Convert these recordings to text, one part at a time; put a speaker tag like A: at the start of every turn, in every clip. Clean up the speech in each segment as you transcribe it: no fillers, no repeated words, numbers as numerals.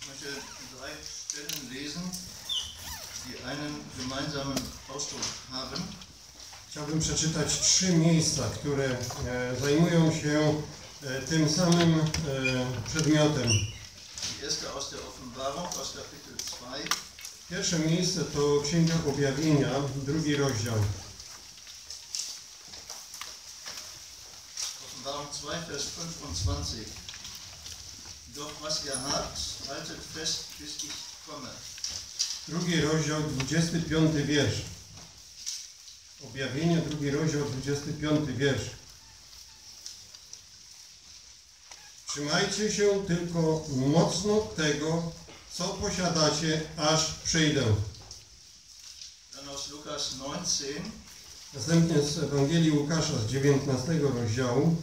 A: Ich möchte 3 Stellen lesen, die einen gemeinsamen Ausdruck haben.
B: Chciałbym przeczytać 3 miejsca, które zajmują się tym samym przedmiotem.
A: Die erste aus der Offenbarung, aus Kapitel 2.
B: Pierwsze miejsce to Księga Objawienia, 2 rozdział.
A: Offenbarung 2, Vers 25. Doch was ihr habt, haltet fest, bis ich komme.
B: 2 rozdział, 25 wiersz. Objawienie, 2 rozdział, 25 wiersz. Trzymajcie się tylko mocno tego, co posiadacie, aż przyjdę.
A: Dann aus Lukas 19.
B: Następnie z Ewangelii Łukasza z 19 rozdziału.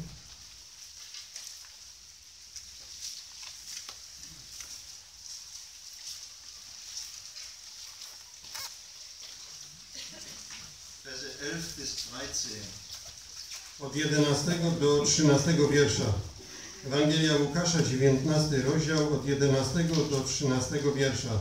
A: Verse 11 bis 13.
B: Od 11 do 13 wiersza. Ewangelia Łukasza, 19 rozdział, od 11 do 13 wiersza.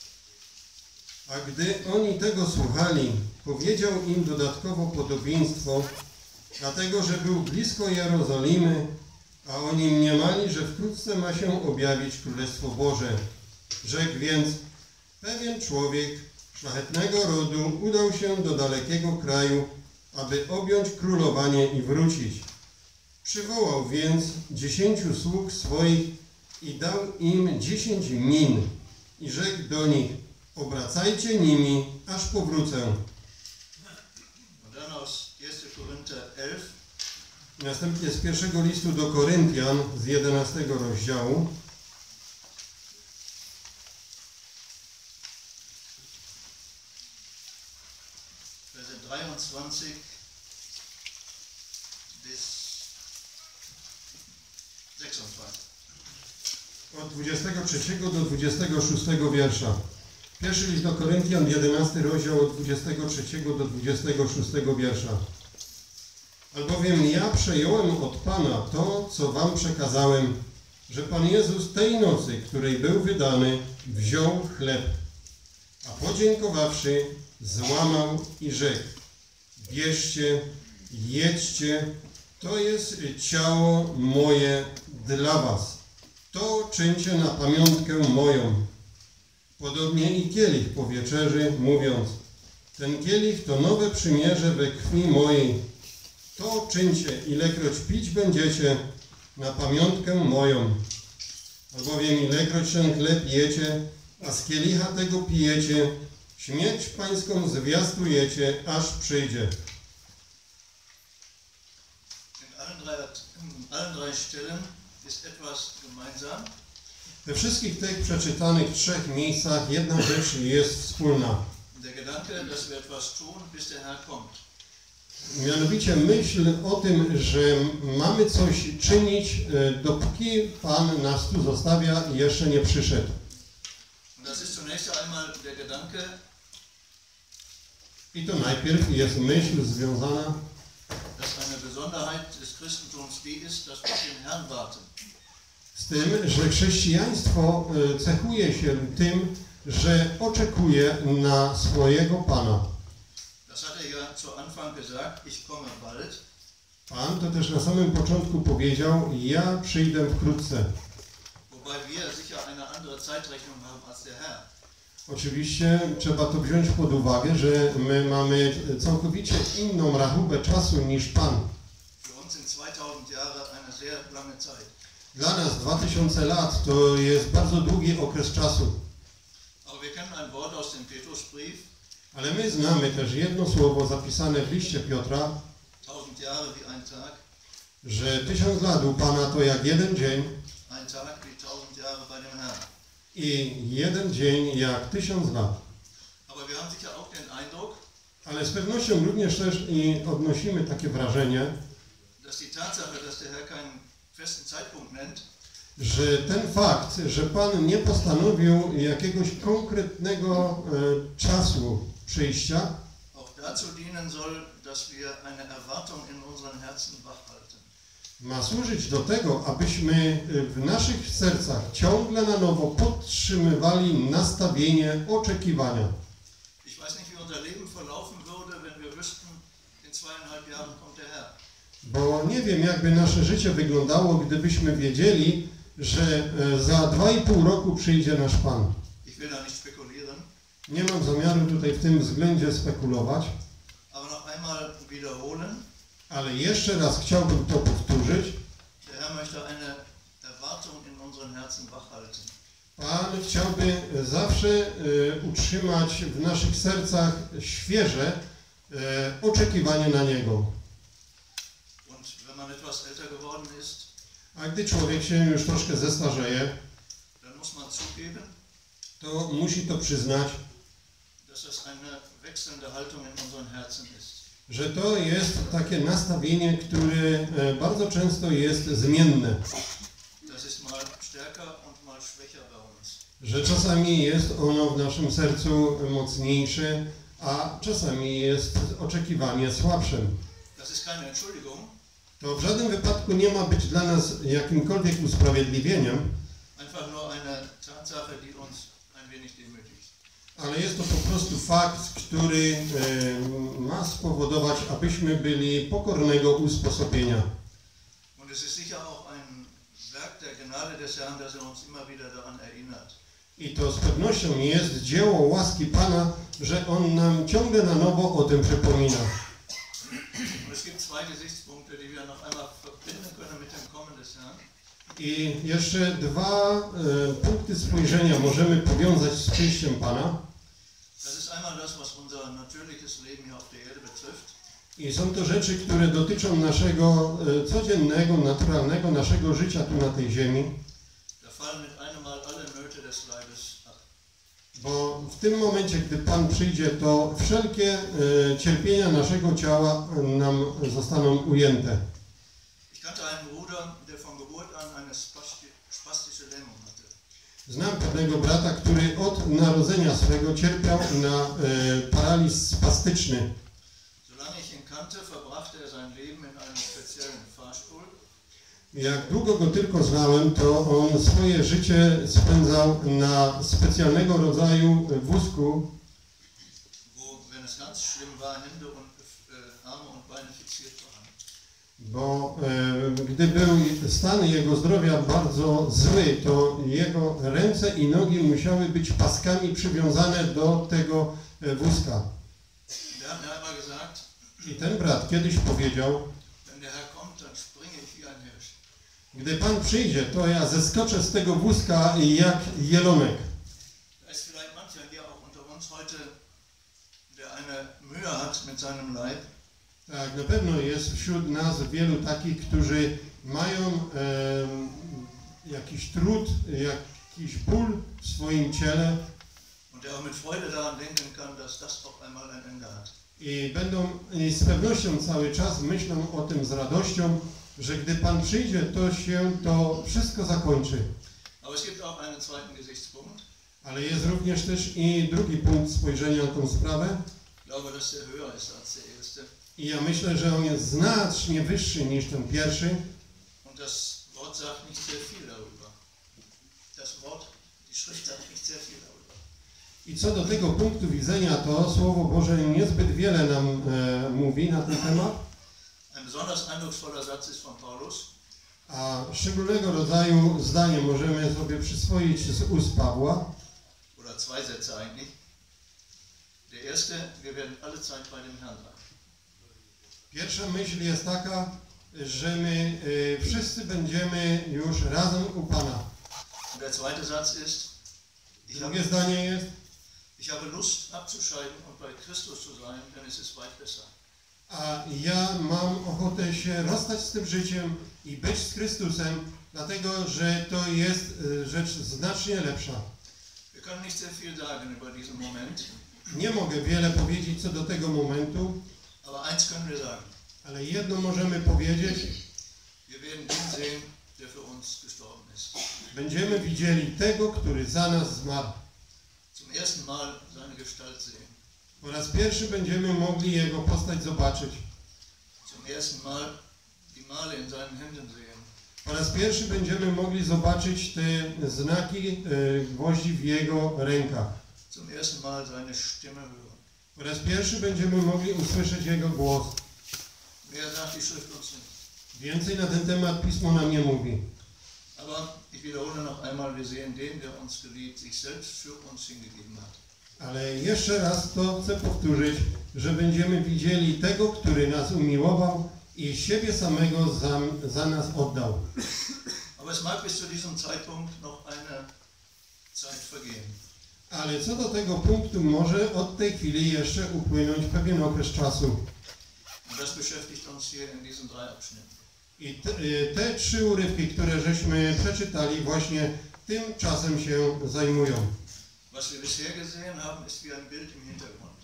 B: A gdy oni tego słuchali, powiedział im dodatkowo podobieństwo, dlatego że był blisko Jerozolimy, a oni mniemali, że wkrótce ma się objawić Królestwo Boże. Rzekł więc: pewien człowiek szlachetnego rodu udał się do dalekiego kraju, aby objąć królowanie i wrócić. Przywołał więc 10 sług swoich i dał im 10 min i rzekł do nich: obracajcie nimi, aż powrócę.
A: Und dann aus 1. Korinther 11.
B: Następnie z pierwszego listu do Koryntian z 11 rozdziału.
A: Verse 23 bis 26.
B: Od 23 do 26 wiersza. Pierwszy list do Koryntian, 11 rozdział, od 23 do 26 wiersza. Albowiem ja przejąłem od Pana to, co wam przekazałem, że Pan Jezus tej nocy, której był wydany, wziął chleb, a podziękowawszy, złamał i rzekł: bierzcie, jedźcie, to jest ciało moje dla was. To czyńcie na pamiątkę moją. Podobnie i kielich po wieczerzy, mówiąc: ten kielich to nowe przymierze we krwi mojej. To czyńcie, ilekroć pić będziecie, na pamiątkę moją. Albowiem ilekroć ten chleb jecie, a z kielicha tego pijecie, śmierć pańską zwiastujecie, aż przyjdzie.
A: In allen drei Stellen ist etwas gemeinsam.
B: We wszystkich tych przeczytanych 3 miejscach jedna rzecz jest wspólna.
A: Der Gedanke, dass wir etwas tun, bis der Herr kommt.
B: Mianowicie myśl o tym, że mamy coś czynić, dopóki Pan nas tu zostawia i jeszcze nie przyszedł.
A: Und das ist zunächst einmal der Gedanke,
B: I to najpierw jest myśl związana
A: dass eine Besonderheit des Christentums die ist, dass wir auf den Herrn warten.
B: z tym, że chrześcijaństwo cechuje się tym, że oczekuje na swojego Pana.
A: Das hat ja zu Anfang gesagt, ich komme bald.
B: Pan to też na samym początku powiedział: ja przyjdę wkrótce.
A: Wobei wir sicher eine andere Zeitrechnung haben als der Herr.
B: Oczywiście trzeba to wziąć pod uwagę, że my mamy całkowicie inną rachubę czasu niż Pan.
A: Für uns sind 2000 Jahre eine sehr lange Zeit.
B: Dla nas 2000 lat to jest bardzo długi okres czasu.
A: Aber wir kennen ein Wort aus dem Petrusbrief.
B: Ale my znamy też jedno słowo zapisane w liście Piotra,
A: 1000 Jahre wie ein Tag.
B: że 1000 lat u Pana to jak jeden dzień
A: Ein Tag wie 1000 Jahre bei dem Herrn.
B: i jeden dzień jak 1000 lat.
A: Aber wir haben sicher auch den Eindruck,
B: Ale z pewnością również też i odnosimy takie wrażenie,
A: dass die Tatsache, dass der Herr keinen festen Zeitpunkt nennt,
B: że ten fakt, że Pan nie postanowił jakiegoś konkretnego czasu przyjścia,
A: auch dazu dienen soll, dass wir eine Erwartung in unseren Herzen wachhalten.
B: ma służyć do tego, abyśmy w naszych sercach ciągle na nowo podtrzymywali nastawienie oczekiwania.
A: Ich weiß nicht, wie unser Leben verlaufen würde, wenn wir wüssten, in 2,5 Jahren kommt der Herr.
B: Bo nie wiem, jakby nasze życie wyglądało, gdybyśmy wiedzieli, że za 2,5 roku przyjdzie nasz Pan.
A: Ich will da nicht spekulieren,
B: Nie mam zamiaru tutaj w tym względzie spekulować,
A: aber noch einmal wiederholen.
B: ale jeszcze raz chciałbym to powtórzyć.
A: Der Herr möchte eine Erwartung in unseren Herzen wachhalten.
B: Pan chciałby zawsze utrzymać w naszych sercach świeże oczekiwanie na Niego.
A: Und wenn man etwas älter geworden ist,
B: A gdy człowiek się już troszkę zestarzeje,
A: dann muss man zugeben,
B: to musi to przyznać,
A: dass das eine wechselnde Haltung in unseren Herzen ist.
B: że to jest takie nastawienie, które bardzo często jest zmienne.
A: Das ist mal stärker und mal schwächer bei uns.
B: Że czasami jest ono w naszym sercu mocniejsze, a czasami jest oczekiwanie słabszym.
A: Das ist keine Entschuldigung,
B: To w żadnym wypadku nie ma być dla nas jakimkolwiek usprawiedliwieniem,
A: einfach nur eine Tatsache, die uns ein wenig demütigt.
B: ale jest to po prostu fakt, który ma spowodować, abyśmy byli pokornego usposobienia.
A: Und es ist sicher auch ein Werk der Gnade des Herrn, dass uns immer wieder daran erinnert.
B: I to z pewnością jest dzieło łaski Pana, że On nam ciągle na nowo o tym przypomina.
A: Und es gibt zwei Gesichtspunkte, die wir noch einmal verbinden können mit dem Kommen des Herrn.
B: I jeszcze dwa punkty spojrzenia możemy powiązać z przyjściem Pana.
A: Das ist einmal das, was unser natürliches Leben hier auf der Erde betrifft.
B: I są to rzeczy, które dotyczą naszego codziennego, naturalnego naszego życia tu na tej ziemi.
A: Da fallen mit einem Mal alle Nöte des Leibes ab.
B: Bo w tym momencie, gdy Pan przyjdzie, to wszelkie cierpienia naszego ciała nam zostaną ujęte.
A: Ich kannte einen Bruder, der von Geburt an eine spastische Lähmung hatte.
B: Znam pewnego brata, który od narodzenia swego cierpiał na paraliż spastyczny.
A: Solange ich ihn kannte, verbrachte er sein Leben in einem speziellen Fahrstuhl.
B: Jak długo go tylko znałem, to on swoje życie spędzał na specjalnego rodzaju wózku,
A: Wo, wenn es ganz schlimm war, Hände und Arme und Beine fixiert waren.
B: bo gdy był stan jego zdrowia bardzo zły, to jego ręce i nogi musiały być paskami przywiązane do tego wózka.
A: Der hat mir einmal gesagt,
B: I ten brat kiedyś powiedział,
A: wenn der Herr kommt, dann springe ich wie ein Hirsch.
B: gdy Pan przyjdzie, to ja zeskoczę z tego wózka jak jelonek.
A: Da ist vielleicht mancher hier auch unter uns heute, der eine Mühe hat mit seinem Leib.
B: Tak, na pewno jest wśród nas wielu takich, którzy mają jakiś trud, jakiś ból w swoim ciele
A: Und der auch mit Freude daran denken kann, dass das auch einmal ein Ende hat.
B: i z pewnością cały czas myślą o tym z radością, że gdy Pan przyjdzie, to się to wszystko zakończy.
A: Aber es gibt auch einen zweiten Gesichtspunkt.
B: Ale jest również też i drugi punkt spojrzenia na tą sprawę.
A: Ich glaube, dass der höher ist als der erste.
B: I ja myślę, że on jest znacznie wyższy niż ten pierwszy.
A: Und das Wort sagt nicht sehr viel darüber. Das Wort, die Schrift sagt nicht sehr viel darüber.
B: I co do tego punktu widzenia, to Słowo Boże niezbyt wiele nam mówi na ten temat.
A: Ein besonders eindrucksvoller Satz ist von Paulus.
B: A szczególnego rodzaju zdanie możemy sobie przyswoić z ust Pawła.
A: Oder zwei Sätze eigentlich. Der erste, wir werden alle Zeit bei dem Herrn sein.
B: Pierwsza myśl jest taka, że my wszyscy będziemy już razem u Pana.
A: Und der zweite Satz ist,
B: Drugie zdanie jest,
A: ich habe Lust abzuscheiden und bei Christus zu sein, denn es ist weit besser.
B: a ja mam ochotę się rozstać z tym życiem i być z Chrystusem, dlatego że to jest rzecz znacznie lepsza.
A: Wir können nicht sehr viel sagen über diesen Moment,
B: Nie mogę wiele powiedzieć co do tego momentu,
A: aber eins können wir sagen.
B: ale jedno możemy powiedzieć,
A: Wir werden den sehen, der für uns gestorben ist.
B: będziemy widzieli tego, który za nas zmarł.
A: Zum ersten Mal seine Gestalt sehen.
B: Po raz pierwszy będziemy mogli Jego postać zobaczyć.
A: Zum ersten Mal die Male in seinen Händen sehen.
B: Po raz pierwszy będziemy mogli zobaczyć te znaki gwoździ w jego rękach.
A: Zum ersten Mal seine Stimme hören.
B: Po raz pierwszy będziemy mogli usłyszeć jego głos.
A: Mehr sagt die Schrift uns nicht.
B: Więcej na ten temat Pismo nam nie mówi.
A: Aber ich wiederhole noch einmal, wir sehen den, der uns geliebt, sich selbst für uns hingegeben hat.
B: Ale jeszcze raz to chcę powtórzyć, że będziemy widzieli tego, który nas umiłował i siebie samego za nas oddał.
A: Aber es mag bis zu diesem Zeitpunkt noch eine Zeit vergehen.
B: Ale co do tego punktu, może od tej chwili jeszcze upłynąć pewien okres czasu.
A: Und das beschäftigt uns hier in diesen 3 Abschnitten.
B: I te 3 urywki, które żeśmy przeczytali, właśnie tym czasem się zajmują.
A: Was wir bisher gesehen haben, ist wie ein Bild im Hintergrund.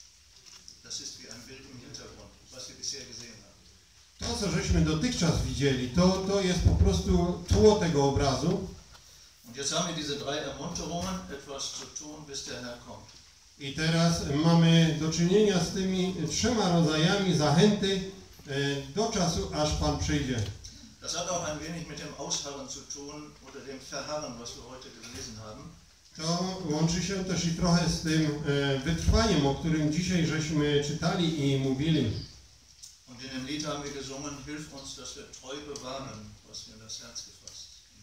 A: Das ist wie ein Bild im Hintergrund, was wir bisher gesehen haben.
B: To, co żeśmy dotychczas widzieli, to jest po prostu tło tego obrazu.
A: Und jetzt haben wir diese 3 Ermunterungen, etwas zu tun, bis der Herr kommt.
B: I teraz mamy do czynienia z tymi 3 rodzajami zachęty do czasu, aż Pan przyjdzie.
A: Das hat auch ein wenig mit dem Ausharren zu tun oder dem Verharren, was wir heute gelesen haben.
B: To łączy się też i trochę z tym wytrwaniem, o którym dzisiaj żeśmy czytali i mówili.
A: Und in dem Lied haben wir gesungen, hilf uns, dass wir treu bewahren, was wir in das Herz gefasst.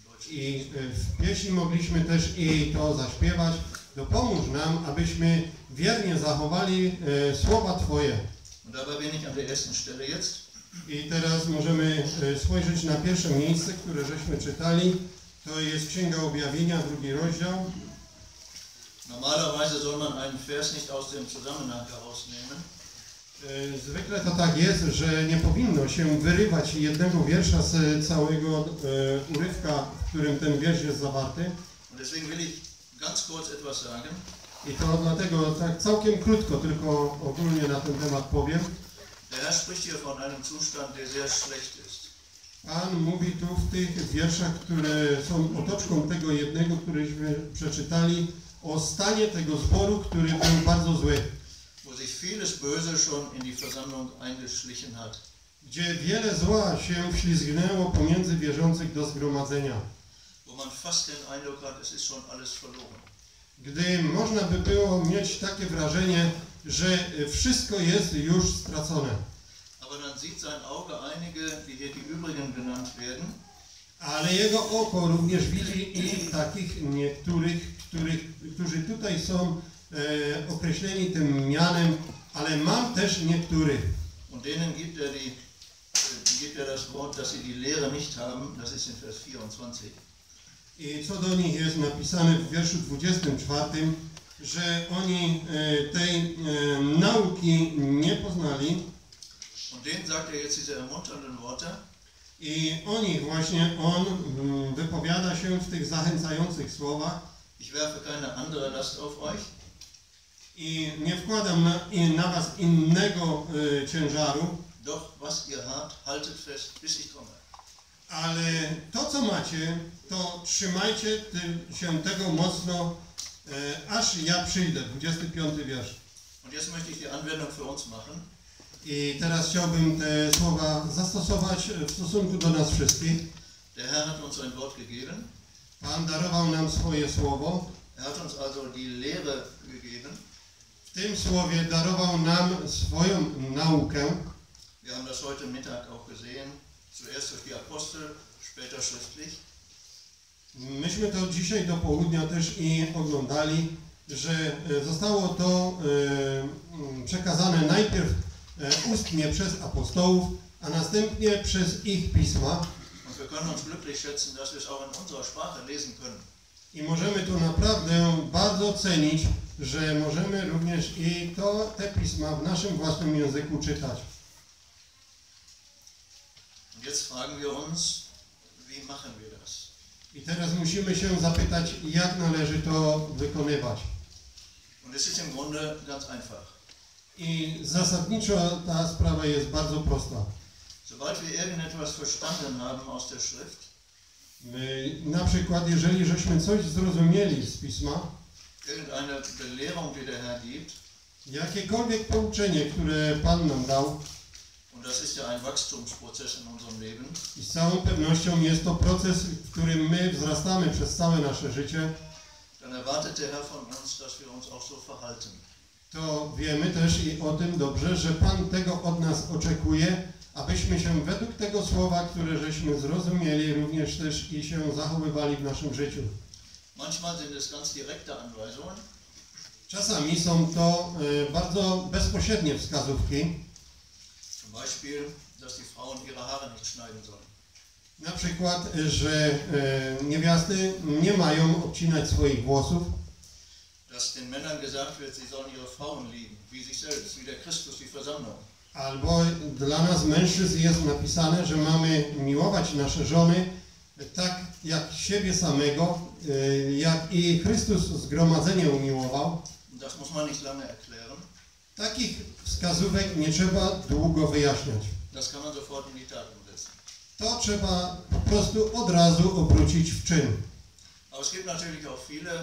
B: I w pieśni mogliśmy też i to zaśpiewać. Dopomóż nam, abyśmy wiernie zachowali słowa Twoje.
A: Und dabei bin ich an der ersten Stelle jetzt.
B: I teraz możemy spojrzeć na pierwsze miejsce, które żeśmy czytali. To jest Księga Objawienia, 2 rozdział.
A: Normalerweise soll man einen Vers nicht aus dem Zusammenhang herausnehmen.
B: Zwykle to tak jest, że nie powinno się wyrywać jednego wiersza z całego urywka, w którym ten wiersz jest zawarty.
A: Und deswegen will ich ganz kurz etwas sagen.
B: I to dlatego tak całkiem krótko, tylko ogólnie na ten temat powiem.
A: Der Herr spricht hier von einem Zustand, der sehr schlecht ist.
B: Pan mówi tu w tych wierszach, które są otoczką tego jednego, któryśmy przeczytali, o stanie tego zboru, który był bardzo zły.
A: Wo sich vieles Böse schon in die Versammlung eingeschlichen hat.
B: Gdzie wiele zła się wślizgnęło pomiędzy wierzących do zgromadzenia.
A: Wo man fast den Eindruck hat, es ist schon alles verloren.
B: Gdy można by było mieć takie wrażenie, że wszystko jest już stracone.
A: Aber dann sieht sein Auge einige, die hier die übrigen genannt werden.
B: Ale jego oko również widzi i takich niektórych, którzy tutaj są określeni tym mianem, ale mam też niektórych.
A: Und denen gibt er das Wort, dass sie die Lehre nicht haben, das ist in Vers 24.
B: I co do nich jest napisane w wierszu 24, że oni tej nauki nie poznali.
A: Und denen sagt er jetzt diese ermunternden Worte.
B: I o nich właśnie on wypowiada się w tych zachęcających słowach.
A: Ich werfe keine andere Last auf euch.
B: I nie wkładam na was innego ciężaru.
A: Doch was ihr habt, haltet fest, bis ich komme.
B: Ale to, co macie, to trzymajcie się tego mocno, aż ja przyjdę. 25 wiersz.
A: Und jetzt möchte ich die Anwendung für uns machen.
B: I teraz chciałbym te słowa zastosować w stosunku do nas wszystkich.
A: Der Herr hat uns ein Wort gegeben.
B: Pan darował nam swoje słowo.
A: Er hat uns also die Lehre gegeben.
B: W tym słowie darował nam swoją naukę.
A: Wir haben das heute Mittag auch gesehen. Zuerst durch die Apostel, später schriftlich.
B: Myśmy to dzisiaj do południa też i oglądali, że zostało to przekazane najpierw ustnie przez apostołów, a następnie przez ich pisma.
A: Und wir können uns glücklich schätzen, dass wir es auch in unserer Sprache lesen können.
B: I możemy to naprawdę bardzo cenić, że możemy również i te pisma w naszym własnym języku czytać.
A: Und jetzt fragen wir uns, wie machen wir das?
B: I teraz musimy się zapytać, jak należy to wykonywać.
A: Und es ist im Grunde ganz einfach.
B: I zasadniczo ta sprawa jest bardzo prosta.
A: Sobald wir irgendetwas verstanden haben aus der Schrift,
B: Na przykład, jeżeli żeśmy coś zrozumieli z Pisma,
A: irgendeine Belehrung, die der Herr gibt,
B: jakiekolwiek pouczenie, które Pan nam dał,
A: Und das ist ja ein Wachstumsprozess in unserem Leben.
B: I z całą pewnością jest to proces, w którym my wzrastamy przez całe nasze życie.
A: Dann erwartet der Herr von uns, dass wir uns auch so verhalten.
B: To wiemy też i o tym dobrze, że Pan tego od nas oczekuje, abyśmy się według tego słowa, które żeśmy zrozumieli, również też i się zachowywali w naszym życiu.
A: Manchmal sind es ganz direkte Anweisungen.
B: Czasami są to bardzo bezpośrednie wskazówki.
A: Zum Beispiel, dass die Frauen ihre Haare nicht schneiden sollen.
B: Na przykład, że niewiasty nie mają obcinać swoich włosów.
A: Dass den Männern gesagt wird, sie sollen ihre Frauen lieben, wie sich selbst, wie der Christus die Versammlung.
B: Albo dla nas mężczyzn jest napisane, że mamy miłować nasze żony tak jak siebie samego, jak i Chrystus zgromadzenie umiłował.
A: Das muss man nicht lange erklären.
B: Takich wskazówek nie trzeba długo wyjaśniać.
A: Das kann man sofort in die Tat umsetzen.
B: To trzeba po prostu od razu obrócić w czyn.
A: Aber es gibt natürlich auch viele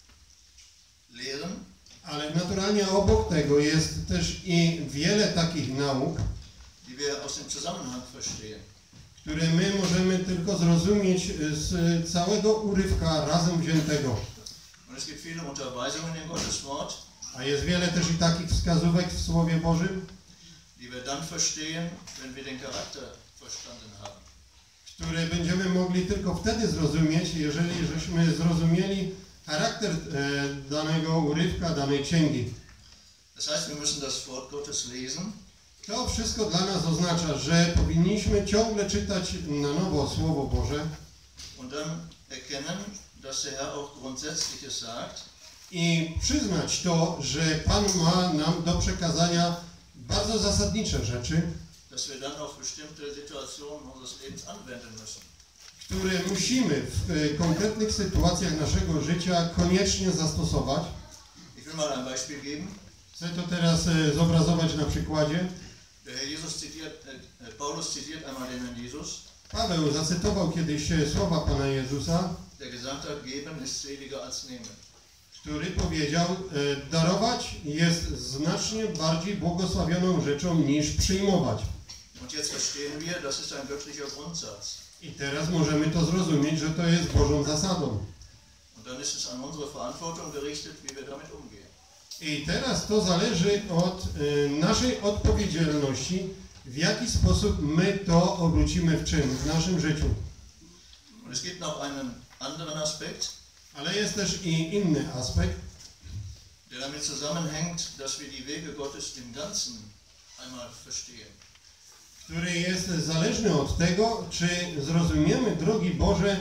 A: Lehren,
B: Ale naturalnie obok tego jest też i wiele takich nauk,
A: die wir aus dem Zusammenhang verstehen.
B: które my możemy tylko zrozumieć z całego urywka razem wziętego.
A: Und es gibt viele Unterweisungen in Gottes Wort,
B: A jest wiele też i takich wskazówek w Słowie Bożym,
A: die wir dann verstehen, wenn wir den Charakter verstanden haben.
B: które będziemy mogli tylko wtedy zrozumieć, jeżeli żeśmy zrozumieli charakter danego urywka, danej księgi.
A: Das heißt, wir müssen das Wort Gottes lesen,
B: To wszystko dla nas oznacza, że powinniśmy ciągle czytać na nowo Słowo Boże
A: und dann erkennen, dass der Herr auch Grundsätzliches sagt,
B: i przyznać to, że Pan ma nam do przekazania bardzo zasadnicze rzeczy,
A: dass wir dann auf bestimmte Situationen unseres Lebens anwenden müssen.
B: które musimy w konkretnych sytuacjach naszego życia koniecznie zastosować.
A: Ich will mal ein Beispiel geben.
B: Chcę to teraz zobrazować na przykładzie.
A: Der Herr Jesus zitiert, Paulus zitiert einmal den Herrn Jesus,
B: Paweł zacytował kiedyś słowa Pana Jezusa,
A: der gesagt hat, geben ist seliger als nehmen.
B: który powiedział, darować jest znacznie bardziej błogosławioną rzeczą niż przyjmować.
A: Und jetzt verstehen wir, das ist ein göttlicher Grundsatz.
B: I teraz możemy to zrozumieć, że to jest Bożą zasadą.
A: Und dann ist es an unsere Verantwortung gerichtet, wie wir damit umgehen.
B: I teraz to zależy od naszej odpowiedzialności, w jaki sposób my to obrócimy w czyn w naszym życiu.
A: Und es gibt noch einen anderen Aspekt,
B: Ale jest też i inny aspekt,
A: der damit zusammenhängt, dass wir die Wege Gottes im Ganzen einmal verstehen.
B: który jest zależny od tego, czy zrozumiemy drogi Boże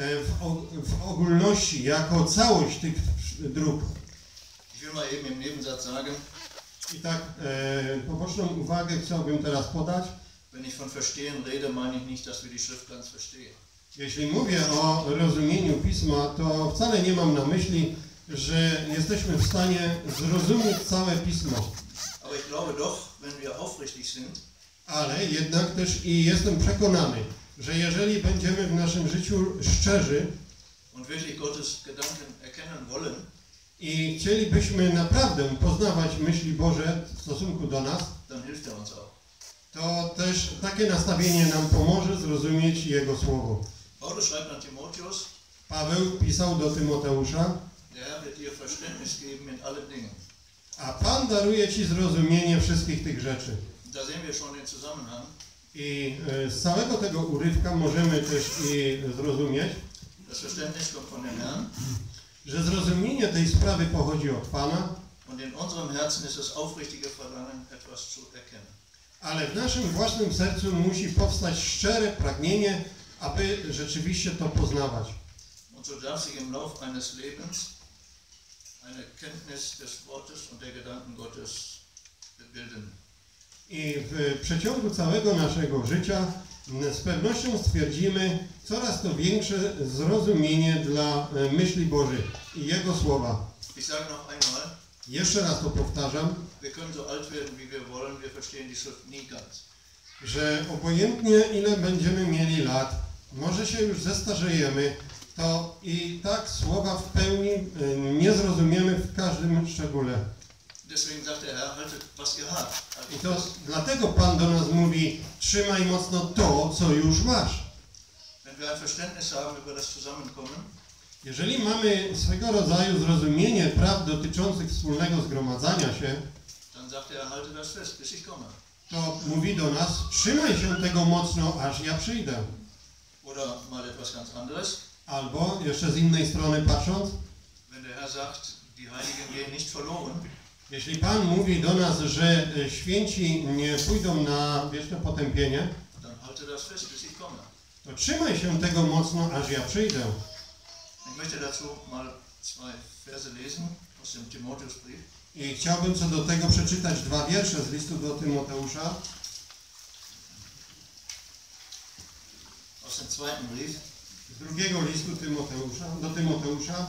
B: w ogólności, jako całość tych dróg.
A: Ich will mal eben im Nebensatz sagen,
B: I tak poboczną uwagę chciałbym teraz podać.
A: wenn ich von verstehen rede, meine ich nicht, dass wir die Schrift ganz verstehen.
B: Jeśli mówię o rozumieniu Pisma, to wcale nie mam na myśli, że jesteśmy w stanie zrozumieć całe Pismo.
A: Aber ich glaube doch, wenn wir aufrichtig sind,
B: Ale jednak też i jestem przekonany, że jeżeli będziemy w naszym życiu szczerzy
A: und wirklich Gottes Gedanken erkennen wollen,
B: i chcielibyśmy naprawdę poznawać myśli Boże w stosunku do nas,
A: dann hilft er uns auch.
B: to też takie nastawienie nam pomoże zrozumieć Jego Słowo.
A: Paulus schreibt an Timotheus,
B: Paweł pisał do Tymoteusza,
A: der Herr wird dir Verständnis geben in allen Dingen.
B: a Pan daruje Ci zrozumienie wszystkich tych rzeczy.
A: Da sehen wir schon den Zusammenhang.
B: I z całego tego urywka możemy też i zrozumieć,
A: Das Verständnis kommt von dem Herrn
B: że zrozumienie tej sprawy pochodzi od Pana,
A: und in unserem Herzen ist das aufrichtige Verlangen, etwas zu erkennen.
B: ale w naszym własnym sercu musi powstać szczere pragnienie, aby rzeczywiście to poznawać.
A: Und so darf sich im Lauf eines Lebens eine Kenntnis des Wortes und der Gedanken Gottes bilden.
B: I w przeciągu całego naszego życia z pewnością stwierdzimy coraz to większe zrozumienie dla myśli Bożych i Jego Słowa.
A: Ich sage noch einmal,
B: Jeszcze raz to powtarzam,
A: wir können so alt werden, wie wir wollen, wir verstehen die Schrift nie ganz.
B: że obojętnie ile będziemy mieli lat, może się już zestarzejemy, to i tak Słowa w pełni nie zrozumiemy w każdym szczególe.
A: deswegen sagt der Herr, haltet, was ihr habt.
B: I to dlatego Pan do nas mówi, trzymaj mocno to, co już masz.
A: Wenn wir ein Verständnis haben über das Zusammenkommen,
B: Jeżeli mamy swego rodzaju zrozumienie praw dotyczących wspólnego zgromadzania się,
A: dann sagt er, halte das fest, bis ich komme.
B: to mówi do nas, trzymaj się tego mocno, aż ja przyjdę.
A: Oder mal etwas ganz anderes.
B: Albo, jeszcze z innej strony patrząc,
A: Wenn der Herr sagt, die Heiligen gehen nicht verloren,
B: jeśli Pan mówi do nas, że święci nie pójdą na wieczne potępienie,
A: dann halte das fest, bis ich komme.
B: to trzymaj się tego mocno, aż ja przyjdę.
A: Ich möchte dazu mal 2 Verse lesen aus dem Timotheusbrief.
B: I chciałbym co do tego przeczytać 2 wiersze z listu do Tymoteusza.
A: Aus dem zweiten Brief.
B: Z drugiego listu do Tymoteusza.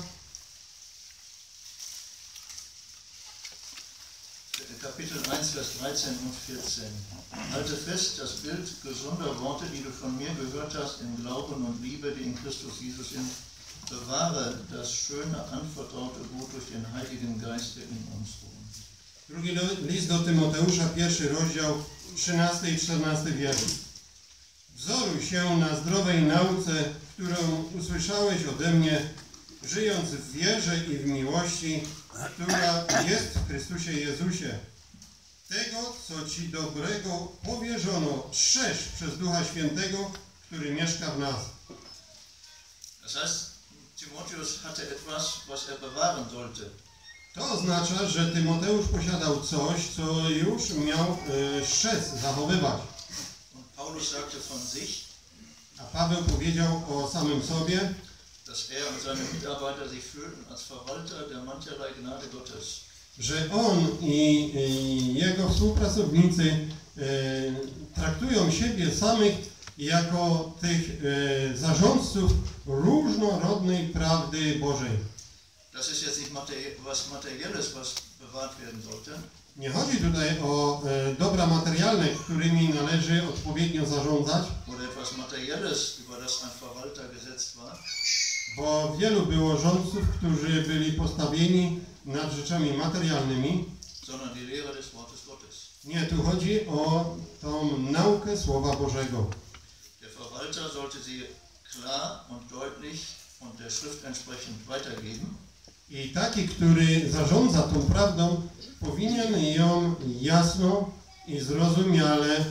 A: Kapitel 1, Vers 13 und 14. Halte fest das Bild gesunder Worte, die du von mir gehört hast, im Glauben und Liebe, die in Christus Jesus sind. Bewahre das schöne, anvertraute Gut durch den Heiligen Geist, der in uns wohnt.
B: Drugi list do Tymoteusza, 1 rozdział, 13 i 14 wiersz. Wzoruj się na zdrowej nauce, którą usłyszałeś ode mnie, żyjąc w wierze i w miłości, która jest w Chrystusie Jezusie. Tego, co Ci dobrego powierzono, strzeż przez Ducha Świętego, który mieszka w nas.
A: Das heißt, Timotheus hatte etwas, was er bewahren sollte.
B: To oznacza, że Tymoteusz posiadał coś, co już miał strzec, zachowywać.
A: Und Paulus sagte von sich,
B: A Paweł powiedział o samym sobie,
A: dass er und seine Mitarbeiter sich fühlten als Verwalter der mancherlei Gnade Gottes.
B: że on i jego współpracownicy traktują siebie samych jako tych zarządców różnorodnej prawdy Bożej.
A: Das ist jetzt nicht was Materielles, was bewahrt werden sollte.
B: Nie chodzi tutaj o dobra materialne, którymi należy odpowiednio zarządzać,
A: Oder etwas Materielles, über das ein Verwalter gesetzt war.
B: bo wielu było rządców, którzy byli postawieni nad rzeczami materialnymi.
A: Sondern die Lehre des Wortes Gottes.
B: Nie, tu chodzi o tą naukę Słowa Bożego.
A: Der Verwalter sollte sie klar und deutlich und der Schrift entsprechend weitergeben.
B: I taki, który zarządza tą prawdą, powinien ją jasno i zrozumiale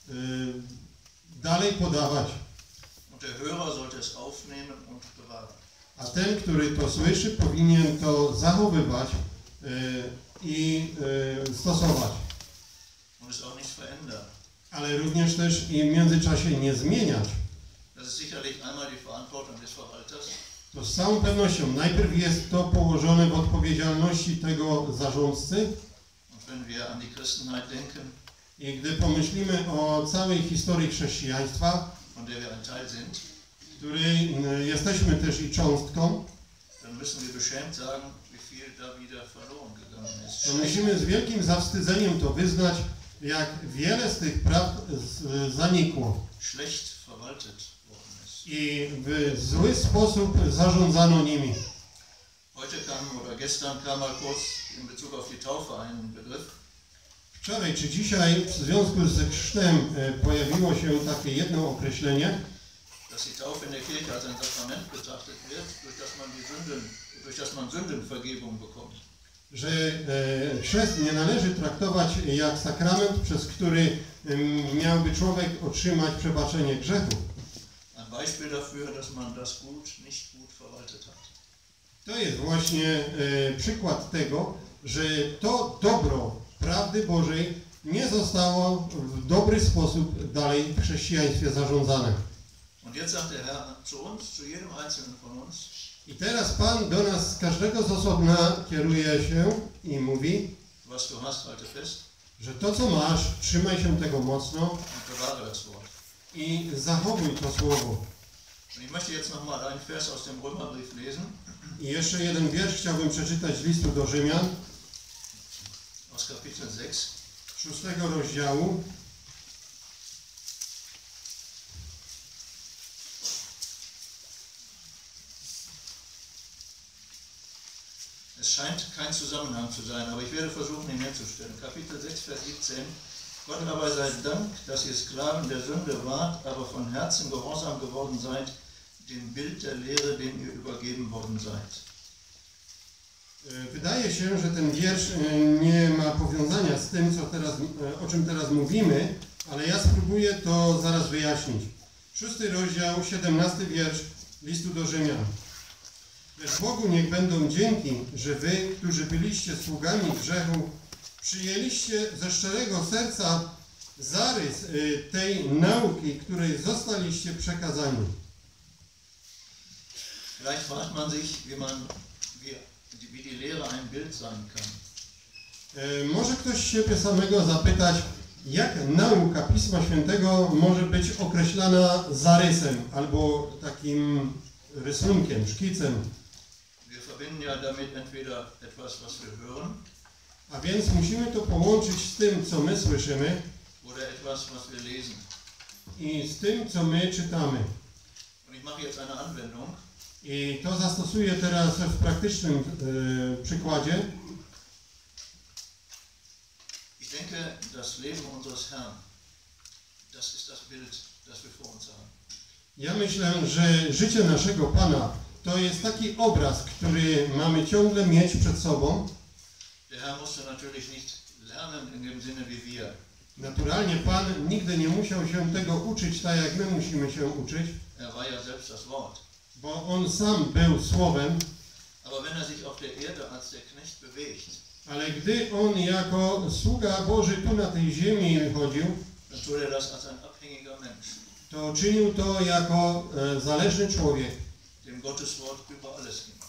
B: dalej podawać.
A: Und der Hörer sollte es aufnehmen und bewahren.
B: A ten, który to słyszy, powinien to zachowywać i stosować.
A: Und es auch nicht verändern.
B: Ale również też i w międzyczasie nie zmieniać.
A: Das ist sicherlich einmal die Verantwortung des Verwalters.
B: To z całą pewnością najpierw jest to położone w odpowiedzialności tego zarządcy.
A: Und wenn wir an die Christenheit denken,
B: I gdy pomyślimy o całej historii chrześcijaństwa,
A: von der wir ein Teil sind,
B: której jesteśmy też i cząstką,
A: dann müssen wir beschämt sagen, wie viel da wieder verloren gegangen ist.
B: to musimy z wielkim zawstydzeniem to wyznać, jak wiele z tych praw zanikło
A: Schlecht verwaltet worden ist.
B: i w zły sposób zarządzano nimi.
A: Heute kam oder gestern kam mal kurz in Bezug auf die Taufe ein Begriff.
B: Wczoraj czy dzisiaj w związku ze chrztem pojawiło się takie jedno określenie,
A: Dass die Taufe in der Kirche als ein Sakrament betrachtet wird, durch das man Sündenvergebung bekommt.
B: że chrzest nie należy traktować jak sakrament, przez który miałby człowiek otrzymać przebaczenie grzechów.
A: Ein Beispiel dafür, dass man das Gut nicht gut verwaltet hat.
B: To jest właśnie przykład tego, że to dobro prawdy Bożej nie zostało w dobry sposób dalej w chrześcijaństwie zarządzane.
A: Und jetzt sagt der Herr zu uns, zu jedem Einzelnen von uns,
B: I teraz Pan do nas, każdego z osobna kieruje się i mówi,
A: was du hast, halte fest
B: że to co masz, trzymaj się tego mocno
A: und bewahre das Wort.
B: i zachowuj to słowo.
A: Und ich möchte jetzt nochmal einen Vers aus dem Römerbrief lesen,
B: I jeszcze jeden wiersz chciałbym przeczytać z listu do Rzymian,
A: aus Kapitel 6.
B: 6 rozdziału.
A: Es scheint kein Zusammenhang zu sein, aber ich werde versuchen, ihn herzustellen. Kapitel 6, Vers 17. Gott aber sei Dank, dass ihr Sklaven der Sünde wart, aber von Herzen gehorsam geworden seid, dem Bild der Lehre, dem ihr übergeben worden seid.
B: Wydaje się, że ten wiersz nie ma powiązania z tym, o czym teraz mówimy, ale ja spróbuję to zaraz wyjaśnić. 6 rozdział, 17 wiersz listu do Rzymian. Lecz Bogu niech będą dzięki, że wy, którzy byliście sługami grzechu, przyjęliście ze szczerego serca zarys tej nauki, której zostaliście przekazani.
A: Vielleicht fragt man sich, wie die Lehre ein Bild sein kann.
B: Może ktoś siebie samego zapytać, jak nauka Pisma Świętego może być określana zarysem albo takim rysunkiem, szkicem.
A: Wir verbinden ja damit entweder etwas, was wir hören,
B: A więc musimy to połączyć z tym, co my słyszymy,
A: oder etwas, was wir lesen.
B: i z tym, co my czytamy.
A: Und ich mache jetzt eine Anwendung.
B: I to zastosuję teraz w praktycznym przykładzie.
A: Ich denke, das Leben unseres Herrn, das ist das Bild, das wir vor uns haben.
B: Ja myślę, że życie naszego Pana to jest taki obraz, który mamy ciągle mieć przed sobą.
A: Der Herr musste natürlich nicht lernen in dem Sinne wie wir.
B: Naturalnie Pan nigdy nie musiał się tego uczyć tak, jak my musimy się uczyć,
A: Er war ja selbst das Wort.
B: bo On sam był Słowem,
A: Aber wenn er sich auf der Erde als der Knecht bewegt,
B: ale gdy On jako sługa Boży tu na tej ziemi chodził,
A: dann tut er das als ein abhängiger Mensch,
B: to czynił to jako zależny człowiek.
A: dem Gottes Wort über alles ging.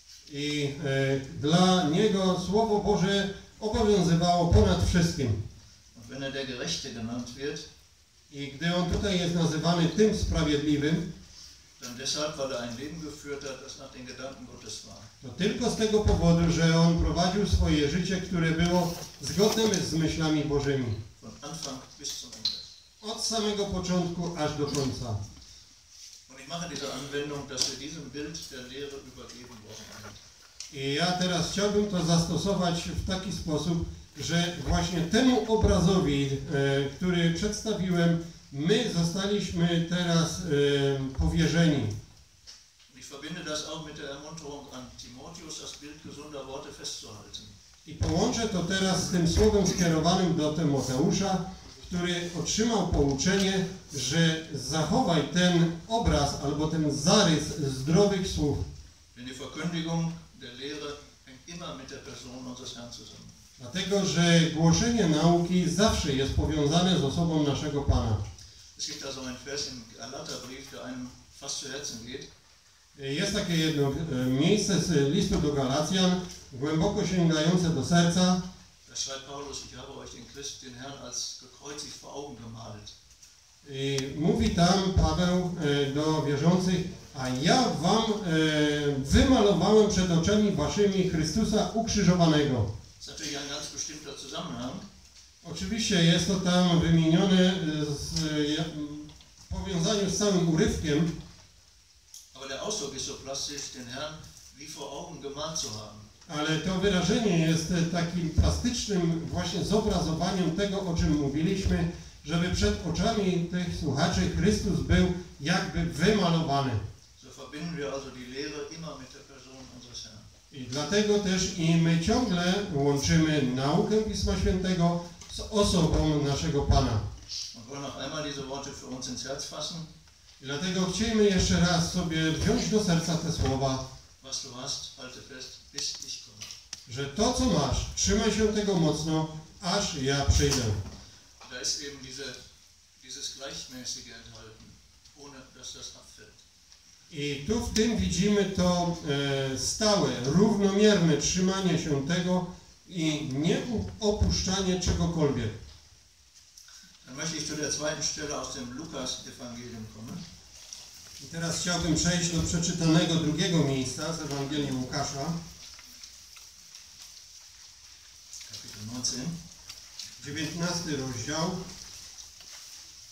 B: I dla Niego Słowo Boże obowiązywało ponad wszystkim.
A: Und wenn er der Gerechte genannt wird,
B: I gdy On tutaj jest nazywany tym sprawiedliwym,
A: dann deshalb, weil er ein Leben geführt hat, das nach den Gedanken Gottes war.
B: to tylko z tego powodu, że On prowadził swoje życie, które było zgodne z myślami Bożymi.
A: Von Anfang bis zum Ende.
B: Od samego początku aż do końca.
A: Und ich mache diese Anwendung, dass wir diesem Bild der Lehre übergeben worden sind.
B: I ja teraz chciałbym to zastosować w taki sposób, że właśnie temu obrazowi, który przedstawiłem, my zostaliśmy teraz powierzeni.
A: Ich verbinde das auch mit der Ermunterung an Timotheus, das Bild gesunder Worte festzuhalten.
B: I połączę to teraz z tym słowem skierowanym do Tymoteusza, który otrzymał pouczenie, że zachowaj ten obraz albo ten zarys zdrowych słów.
A: Denn die Verkündigung der Lehre hängt immer mit der Person unseres Herrn zusammen.
B: Dlatego, że głoszenie nauki zawsze jest powiązane z osobą naszego Pana.
A: Es gibt also einen Vers im Galaterbrief, der einem fast zu Herzen geht.
B: Jest takie jedno miejsce z listu do Galacjan, głęboko sięgające do serca.
A: Da schreibt Paulus, ich habe euch den Herrn als gekreuzigt vor Augen gemalt.
B: I mówi tam Paweł do wierzących, a ja wam wymalowałem przed oczami waszymi Chrystusa ukrzyżowanego.
A: Das ist natürlich ein ganz bestimmter Zusammenhang.
B: Oczywiście jest to tam wymienione w powiązaniu z całym urywkiem,
A: Aber der Ausdruck ist so plastisch, den Herrn wie vor Augen gemalt zu haben.
B: ale to wyrażenie jest takim plastycznym właśnie zobrazowaniem tego, o czym mówiliśmy, żeby przed oczami tych słuchaczy Chrystus był jakby wymalowany.
A: So verbinden wir also die Lehre immer mit der Person unseres Herrn.
B: I dlatego też i my ciągle łączymy naukę Pisma Świętego z osobą naszego Pana.
A: Und wollen noch einmal diese Worte für uns ins Herz fassen.
B: I dlatego chcielibyśmy jeszcze raz sobie wziąć do serca te słowa,
A: Was du hast, halte fest, bis ich komme.
B: że to, co masz, trzymaj się tego mocno, aż ja przyjdę.
A: Da ist eben dieses Gleichmäßige enthalten, ohne dass das abfällt.
B: I tu w tym widzimy to stałe, równomierne trzymanie się tego i nie opuszczanie czegokolwiek.
A: Dann möchte ich zu der zweiten Stelle aus dem Lukas-Evangelium kommen.
B: I teraz chciałbym przejść do przeczytanego drugiego miejsca z Ewangelii Łukasza,
A: Kapitel 19.
B: 19 rozdział.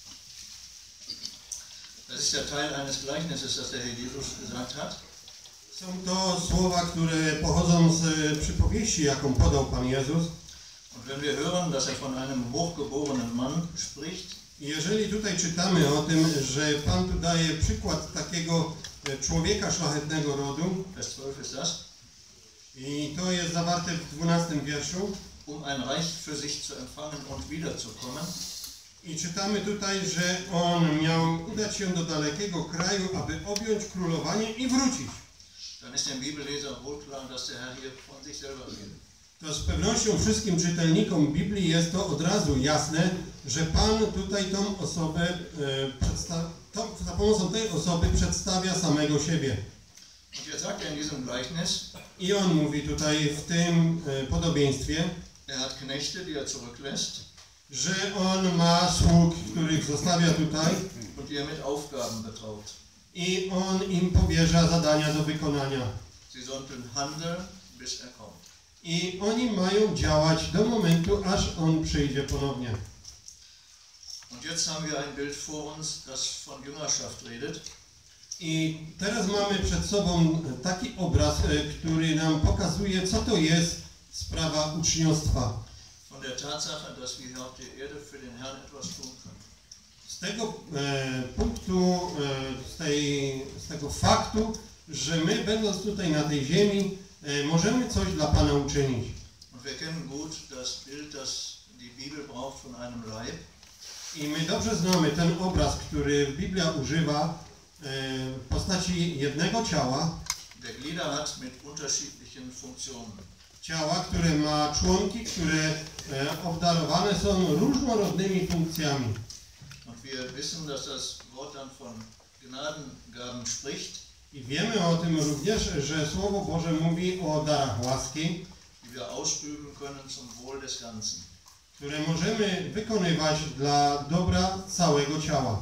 A: Das ist der Teil eines Gleichnisses, das der Herr Jesus gesagt hat.
B: Są to słowa, które pochodzą z przypowieści, jaką podał Pan Jezus.
A: Und wenn wir hören, dass von einem hochgeborenen Mann spricht,
B: Jeżeli tutaj czytamy o tym, że Pan tu daje przykład takiego człowieka szlachetnego rodu,
A: Vers 12 ist das,
B: i to jest zawarte w 12 wierszu,
A: ein Reich für sich zu empfangen und wiederzukommen,
B: i czytamy tutaj, że on miał udać się do dalekiego kraju, aby objąć królowanie i wrócić.
A: dann ist dem Bibelleser wohl klar, dass der Herr hier von sich selber redet.
B: To z pewnością wszystkim czytelnikom Biblii jest to od razu jasne, że Pan tutaj tą osobę, za pomocą tej osoby przedstawia samego siebie.
A: Und jetzt sagt in diesem Gleichnis,
B: I on mówi tutaj w tym podobieństwie,
A: hat Knechte, die zurücklässt,
B: że on ma sług, których zostawia tutaj
A: und die mit Aufgaben betraut.
B: i on im powierza zadania do wykonania.
A: Sie sollten handeln, bis kommt.
B: I oni mają działać do momentu, aż on przyjdzie ponownie.
A: Und jetzt haben wir ein Bild vor uns, das von Jüngerschaft redet.
B: I teraz mamy przed sobą taki obraz, który nam pokazuje, co to jest sprawa uczniostwa.
A: Von der Tatsache, dass wir hier auf der Erde für den Herrn etwas tun können.
B: Z tego punktu, z tego faktu, że my, będąc tutaj na tej ziemi, możemy coś dla Pana uczynić.
A: Und wir kennen gut das Bild, das die Bibel braucht von einem Leib.
B: I my dobrze znamy ten obraz, który Biblia używa w postaci jednego ciała.
A: Der Glieder hat mit unterschiedlichen Funktionen.
B: Ciała, które ma członki, które obdarowane są różnorodnymi funkcjami.
A: Und wir wissen, dass das Wort dann von Gnadengaben spricht,
B: I wiemy o tym również, że Słowo Boże mówi o darach łaski,
A: die wir ausüben können zum Wohl des Ganzen.
B: które możemy wykonywać dla dobra całego ciała.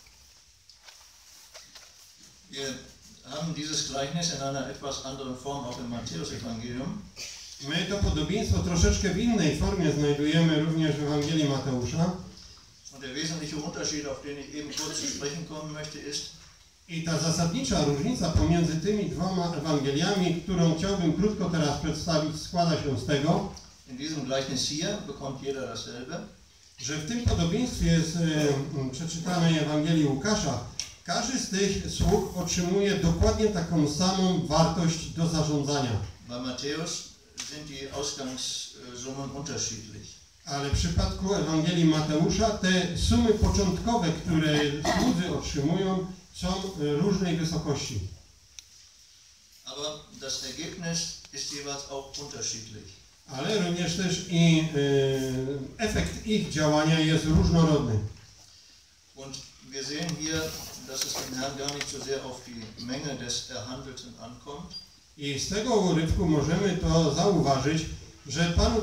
A: Wir haben dieses Gleichnis in einer etwas anderen Form auch im Matthäus-Evangelium.
B: My to podobieństwo troszeczkę w innej formie znajdujemy również w Ewangelii Mateusza.
A: Und der wesentliche Unterschied, auf den ich eben kurz zu sprechen kommen möchte, ist,
B: I ta zasadnicza różnica pomiędzy tymi dwoma Ewangeliami, którą chciałbym krótko teraz przedstawić, składa się z tego,
A: in diesem Gleichnis hier bekommt jeder dasselbe.
B: że w tym podobieństwie z przeczytanej Ewangelii Łukasza każdy z tych sług otrzymuje dokładnie taką samą wartość do zarządzania.
A: Bei Matthäus sind die Ausgangssummen unterschiedlich.
B: Ale w przypadku Ewangelii Mateusza te sumy początkowe, które słudzy otrzymują, są różnej wysokości.
A: Aber das Ergebnis ist jeweils auch unterschiedlich.
B: Ale również też i efekt ich działania jest różnorodny.
A: Und wir sehen hier, dass es dem Herrn gar nicht so sehr auf die Menge des Erhandelten ankommt,
B: I z tego urywku możemy to zauważyć, że Panu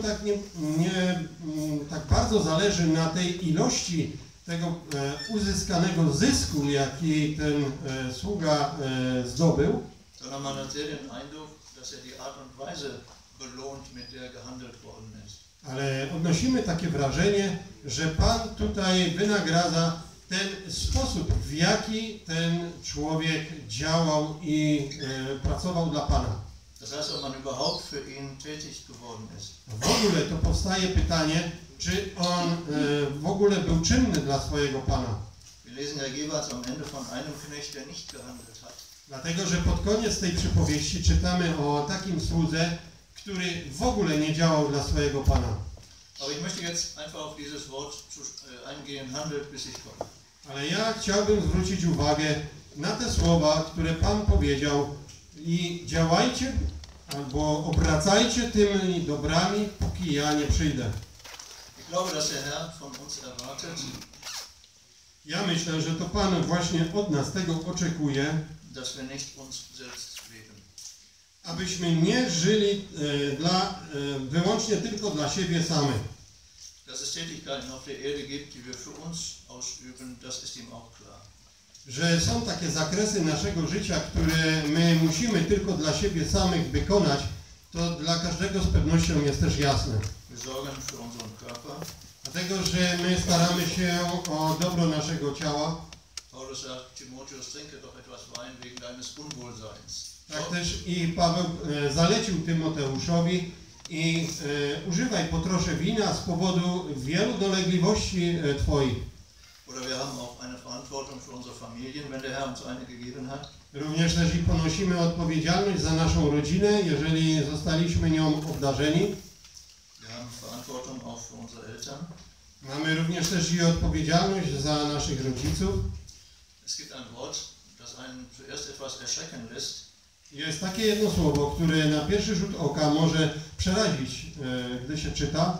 B: tak bardzo zależy na tej ilości tego uzyskanego zysku, jaki ten sługa zdobył,
A: sondern man hat sehr den Eindruck, dass die Art und Weise belohnt, mit der gehandelt worden ist.
B: ale odnosimy takie wrażenie, że Pan tutaj wynagradza ten sposób, w jaki ten człowiek działał i pracował dla Pana.
A: Das heißt, ob man überhaupt für ihn tätig geworden ist.
B: W ogóle to powstaje pytanie, czy on w ogóle był czynny dla swojego Pana.
A: Wir lesen ja jeweils am Ende von einem Knecht, der nicht gehandelt hat.
B: Dlatego, że pod koniec tej przypowieści czytamy o takim słudze, który w ogóle nie działał dla swojego Pana.
A: Aber ich möchte jetzt einfach auf dieses Wort eingehen, handelt bis ich komme.
B: Ale ja chciałbym zwrócić uwagę na te słowa, które Pan powiedział i działajcie albo obracajcie tymi dobrami, póki ja nie przyjdę.
A: Ich glaube, dass der Herr von uns erwartet,
B: Ja myślę, że to Pan właśnie od nas tego oczekuje,
A: dass wir nicht uns selbst leben.
B: abyśmy nie żyli wyłącznie tylko dla siebie samych.
A: Dass es Tätigkeiten auf der Erde gibt, die wir für uns ausüben, das ist ihm auch klar.
B: Że są takie zakresy naszego życia, które my musimy tylko dla siebie samych wykonać, to dla każdego z pewnością jest też jasne.
A: Wir sorgen für unseren Körper.
B: Dlatego, że my staramy się o dobro naszego ciała.
A: Paulus sagt, Timotheus, trinke doch etwas Wein wegen deines Unwohlseins.
B: Tak też i Paweł zalecił Tymoteuszowi i używaj po trosze wina z powodu wielu dolegliwości twoich.
A: Oder wir haben auch eine Verantwortung für unsere Familien, wenn der Herr uns eine gegeben hat.
B: Również też i ponosimy odpowiedzialność za naszą rodzinę, jeżeli zostaliśmy nią obdarzeni.
A: Wir haben Verantwortung auch für unsere Eltern.
B: Mamy również też i odpowiedzialność za naszych rodziców.
A: Es gibt ein Wort, das einen zuerst etwas erschrecken lässt.
B: Jest takie jedno słowo, które na pierwszy rzut oka może przerazić, gdy się czyta.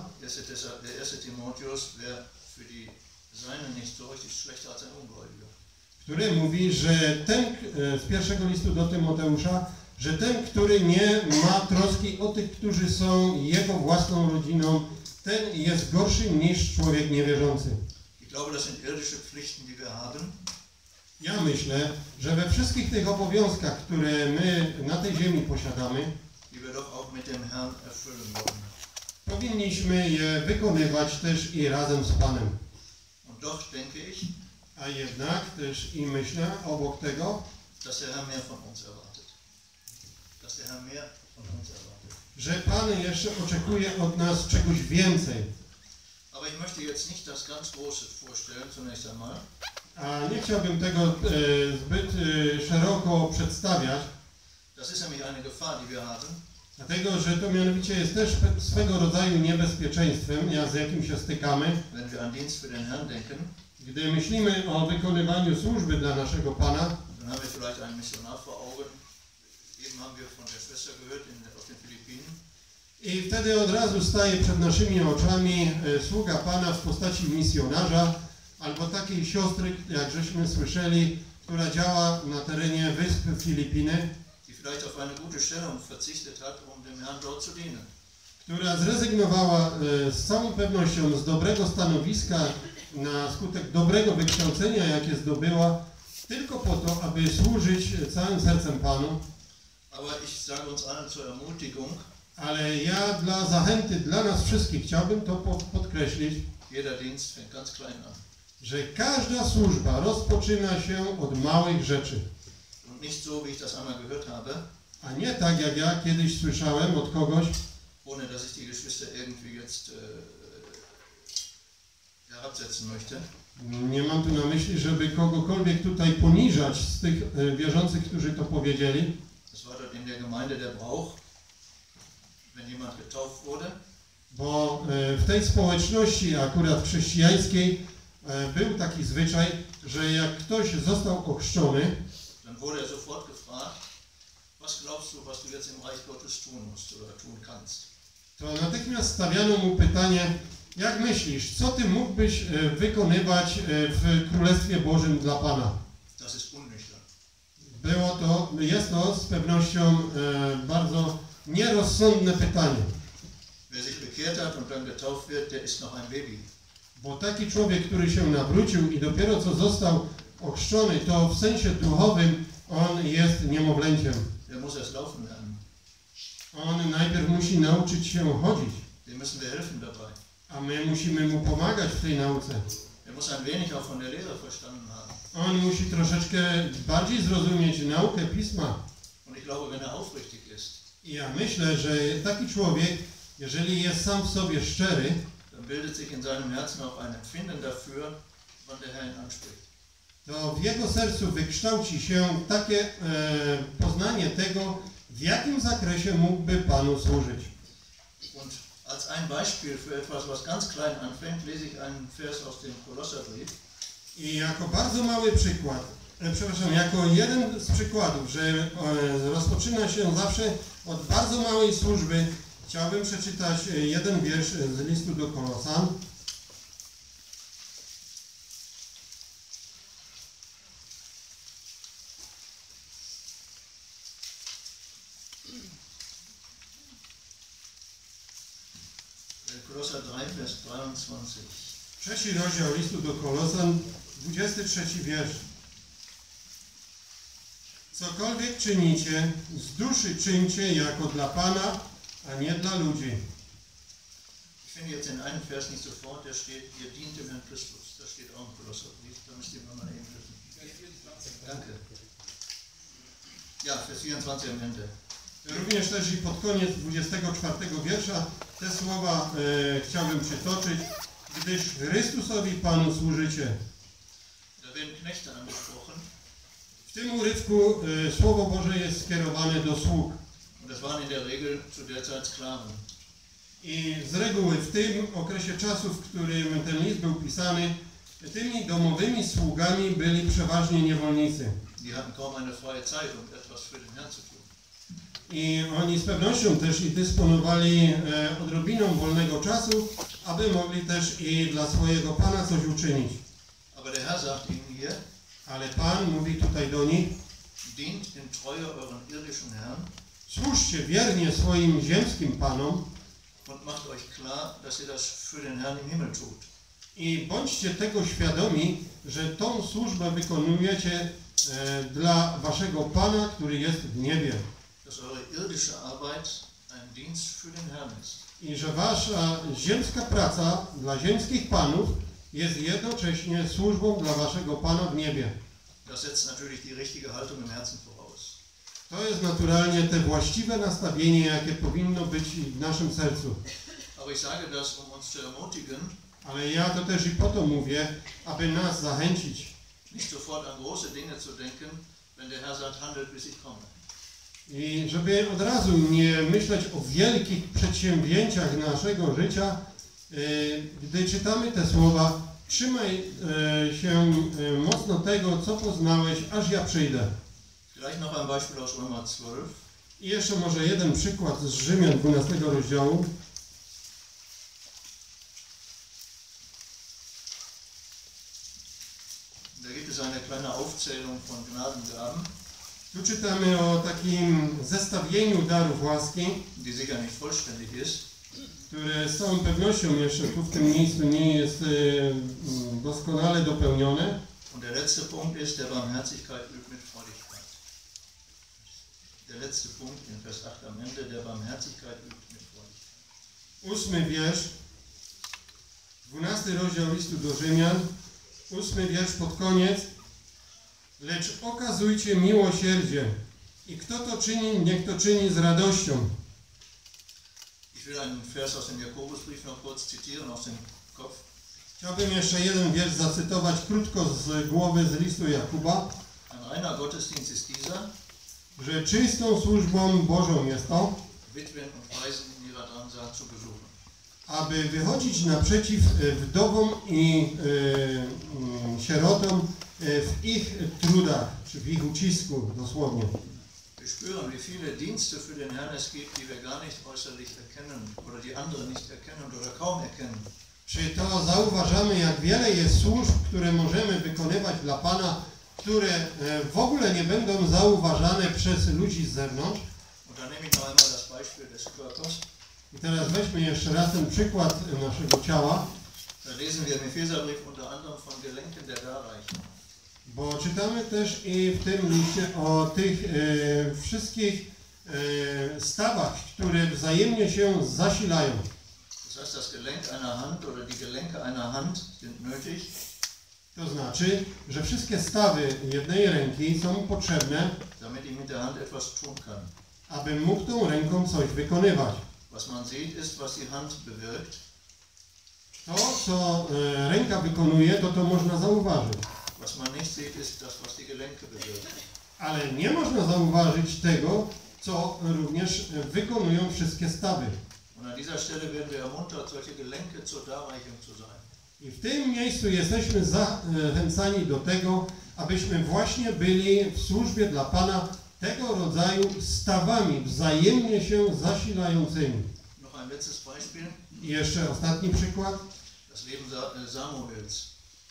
A: 1. Timotheus, wer für die Seinen nicht so richtig schlechter als ein Ungläubiger.
B: Który mówi, że ten, z pierwszego listu do Tymoteusza, że ten, który nie ma troski o tych, którzy są jego własną rodziną, ten jest gorszy niż człowiek niewierzący.
A: Ich glaube, das sind irdische Pflichten, die wir haben.
B: Ja myślę, że we wszystkich tych obowiązkach, które my na tej ziemi posiadamy,
A: die wir doch auch mit dem Herrn erfüllen wollen.
B: powinniśmy je wykonywać też i razem z Panem.
A: Und doch denke ich,
B: A jednak też i myślę obok tego,
A: dass der Herr mehr von uns erwartet. Dass der Herr mehr von uns erwartet.
B: że Pan jeszcze oczekuje od nas czegoś więcej.
A: Aber ich möchte jetzt nicht das ganz Große vorstellen, zunächst einmal.
B: A nie chciałbym tego zbyt szeroko przedstawiać,
A: Das ist nämlich eine Gefahr, die wir haben.
B: dlatego że to mianowicie jest też swego rodzaju niebezpieczeństwem, z jakim się stykamy,
A: Wenn wir an Dienst für den Herrn denken,
B: gdy myślimy o wykonywaniu służby dla naszego Pana.
A: dann haben wir vielleicht einen Missionar vor Augen. Eben haben wir von der Schwester gehört auf den Philippinen.
B: I wtedy od razu staje przed naszymi oczami sługa Pana w postaci misjonarza, albo takiej siostry, jak żeśmy słyszeli, która działa na terenie wysp Filipiny,
A: Die vielleicht auf eine gute Stellung verzichtet hat, um dem Herrn dort zu dienen.
B: która zrezygnowała z całą pewnością z dobrego stanowiska na skutek dobrego wykształcenia, jakie zdobyła, tylko po to, aby służyć całym sercem Panu.
A: Aber ich sage uns allen zur Ermutigung,
B: Ale ja dla zachęty dla nas wszystkich chciałbym to podkreślić,
A: jeder Dienst fängt ganz klein an.
B: że każda służba rozpoczyna się od małych rzeczy.
A: Und nicht so, wie ich das einmal gehört habe,
B: A nie tak, jak ja kiedyś słyszałem od kogoś,
A: ohne dass ich die Geschwister irgendwie jetzt herabsetzen möchte.
B: nie mam tu na myśli, żeby kogokolwiek tutaj poniżać z tych wierzących, którzy to powiedzieli.
A: Das war dort in der Gemeinde der Brauch, wenn jemand getauft wurde,
B: Bo w tej społeczności, akurat chrześcijańskiej, był taki zwyczaj, że jak ktoś został ochrzczony,
A: dann wurde er sofort gefragt, was glaubst du, was du jetzt im Reich Gottes tun musst oder tun kannst?
B: to natychmiast stawiano mu pytanie, jak myślisz, co ty mógłbyś wykonywać w Królestwie Bożym dla Pana?
A: Das ist unnüchtern.
B: Jest to z pewnością bardzo nierozsądne pytanie.
A: Wer sich bekehrt hat und dann getauft wird, der ist noch ein Baby.
B: Bo taki człowiek, który się nawrócił i dopiero co został ochrzczony, to w sensie duchowym on jest niemowlęciem.
A: Der muss erst laufen lernen.
B: On najpierw musi nauczyć się chodzić,
A: Dem müssen wir helfen dabei.
B: a my musimy mu pomagać w tej nauce.
A: Er muss ein wenig auch von der Lehre verstanden haben.
B: On musi troszeczkę bardziej zrozumieć naukę Pisma.
A: Und ich glaube, wenn er aufrichtig ist,
B: I ja myślę, że taki człowiek, jeżeli jest sam w sobie szczery,
A: dann bildet sich in seinem Herzen auch ein Empfinden dafür, wann der Herr ihn anspricht.
B: to w jego sercu wykształci się takie poznanie tego, w jakim zakresie mógłby Panu służyć.
A: Und als ein Beispiel für etwas, was ganz klein anfängt, lese ich einen Vers aus dem Kolosserbrief.
B: I jako bardzo mały przykład, jako jeden z przykładów, że rozpoczyna się zawsze od bardzo małej służby, chciałbym przeczytać jeden wiersz z listu do Kolosan.
A: Kolosser 3, Vers 23.
B: Trzeci rozdział listu do Kolosan, 23 wiersz. Cokolwiek czynicie, z duszy czyńcie jako dla Pana, a nie dla ludzi.
A: Ich finde jetzt den einen Vers nicht sofort, der steht, ihr dient dem Herrn Christus. Das steht auch im Kolosserbrief, da müsst ihr mal eben wissen. Danke. Ja, Vers 24 am Ende.
B: Również też i pod koniec 24 wiersza te słowa chciałbym przytoczyć. Gdyż Chrystusowi Panu służycie.
A: Da werden Knechte angesprochen.
B: W tym urywku Słowo Boże jest skierowane do sług.
A: Und das waren in der Regel zu der Zeit Sklaven.
B: I z reguły w tym okresie czasu, w którym ten list był pisany, tymi domowymi sługami byli przeważnie niewolnicy.
A: Die hatten kaum eine freie Zeit, um etwas für den Herrn zu tun.
B: I oni z pewnością też i dysponowali odrobiną wolnego czasu, aby mogli też i dla swojego Pana coś uczynić.
A: Aber der Herr sagt ihnen hier,
B: Ale Pan mówi tutaj do nich:
A: dient in Treue euren irdischen Herrn
B: służcie wiernie swoim ziemskim Panom
A: und macht euch klar, dass ihr das für den Herrn im Himmel tut.
B: i bądźcie tego świadomi, że tą służbę wykonujecie dla waszego Pana, który jest w niebie.
A: Dass eure irdische Arbeit ein Dienst für den Herrn ist.
B: I że wasza ziemska praca dla ziemskich panów jest jednocześnie służbą dla waszego Pana w niebie.
A: Das setzt natürlich die richtige Haltung im Herzen voraus.
B: To jest naturalnie te właściwe nastawienie, jakie powinno być w naszym sercu.
A: Aber ich sage das, um uns zu ermutigen,
B: Ale ja to też i po to mówię, aby nas zachęcić,
A: nicht sofort an große Dinge zu denken, wenn der Herr sagt, handelt bis ich komme.
B: i żeby od razu nie myśleć o wielkich przedsięwzięciach naszego życia, gdy czytamy te słowa: trzymaj się mocno tego, co poznałeś, aż ja przyjdę.
A: Vielleicht noch ein Beispiel aus Römer 12.
B: I jeszcze może jeden przykład z Rzymian 12 rozdziału.
A: Da gibt es eine kleine Aufzählung von Gnadengaben,
B: Tu czytamy o takim zestawieniu darów łaski,
A: die sicher nicht vollständig ist.
B: które z całą pewnością jeszcze tu w tym miejscu nie jest doskonale dopełnione.
A: Und der letzte Punkt ist, der Barmherzigkeit übt mit Freudigkeit. Der letzte Punkt in Vers 8 am Ende, der Barmherzigkeit übt mit Freudigkeit.
B: 8 wiersz, 12 rozdział listu do Rzymian, 8 wiersz pod koniec. Lecz okazujcie miłosierdzie i kto to czyni, niech to czyni z radością.
A: Ich will einen Vers aus dem Jakobusbrief noch kurz zitieren, aus dem Kopf.
B: Chciałbym jeszcze jeden wiersz zacytować krótko z głowy z listu Jakuba,
A: Ein reiner Gottesdienst ist dieser,
B: że czystą służbą Bożą jest to,
A: Witwen und Waisen in ihrer Drangsal zu besuchen.
B: aby wychodzić naprzeciw wdowom i sierotom w ich trudach, czy w ich ucisku dosłownie.
A: Wir spüren, wie viele Dienste für den Herrn es gibt, die wir gar nicht äußerlich erkennen oder die andere nicht erkennen oder kaum erkennen.
B: Czy to zauważamy, jak wiele jest służb, które możemy wykonywać dla Pana, które w ogóle nie będą zauważane przez ludzi z zewnątrz?
A: Und dann nehme ich noch einmal das Beispiel des Körpers.
B: I teraz weźmy jeszcze raz ten przykład naszego ciała,
A: Da lesen wir im Epheserbrief unter anderem von Gelenken der Darreichen.
B: bo czytamy też i w tym liście o tych wszystkich stawach, które wzajemnie się zasilają.
A: Das heißt, das Gelenk einer Hand oder die Gelenke einer Hand sind nötig,
B: To znaczy, że wszystkie stawy jednej ręki są potrzebne,
A: damit ich mit der Hand etwas tun kann.
B: aby mógł tą ręką coś wykonywać.
A: Was man sieht, ist, was die Hand bewirkt.
B: To, co ręka wykonuje, to można zauważyć.
A: Was man nicht sieht, ist das, was die Gelenke bewirken.
B: Ale nie można zauważyć tego, co również wykonują wszystkie stawy.
A: Und an dieser Stelle werden wir ermuntert, solche Gelenke zur Darreichung zu sein.
B: I w tym miejscu jesteśmy zachęcani do tego, abyśmy właśnie byli w służbie dla Pana tego rodzaju stawami, wzajemnie się zasilającymi.
A: Noch ein letztes Beispiel,
B: I jeszcze ostatni przykład.
A: das Leben Samuels.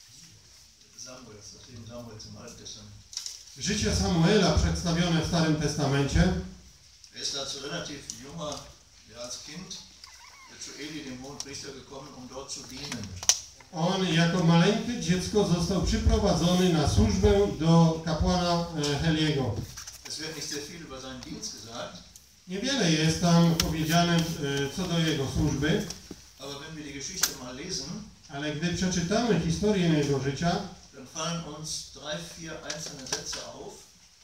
A: Das Leben Samuels im Alten Testament.
B: Życie Samuela przedstawione w Starym Testamencie.
A: Er ist als relativ junger, ja als Kind, zu Eli, dem Hohenpriester, gekommen, um dort zu dienen.
B: On jako maleńkie dziecko został przyprowadzony na służbę do kapłana Heliego.
A: Es wird nicht sehr viel über seinen Dienst gesagt,
B: Niewiele jest tam powiedziane co do jego służby,
A: aber wenn wir die Geschichte mal lesen,
B: ale gdy przeczytamy historię jego życia,
A: dann fallen uns 3, 4 einzelne Sätze auf,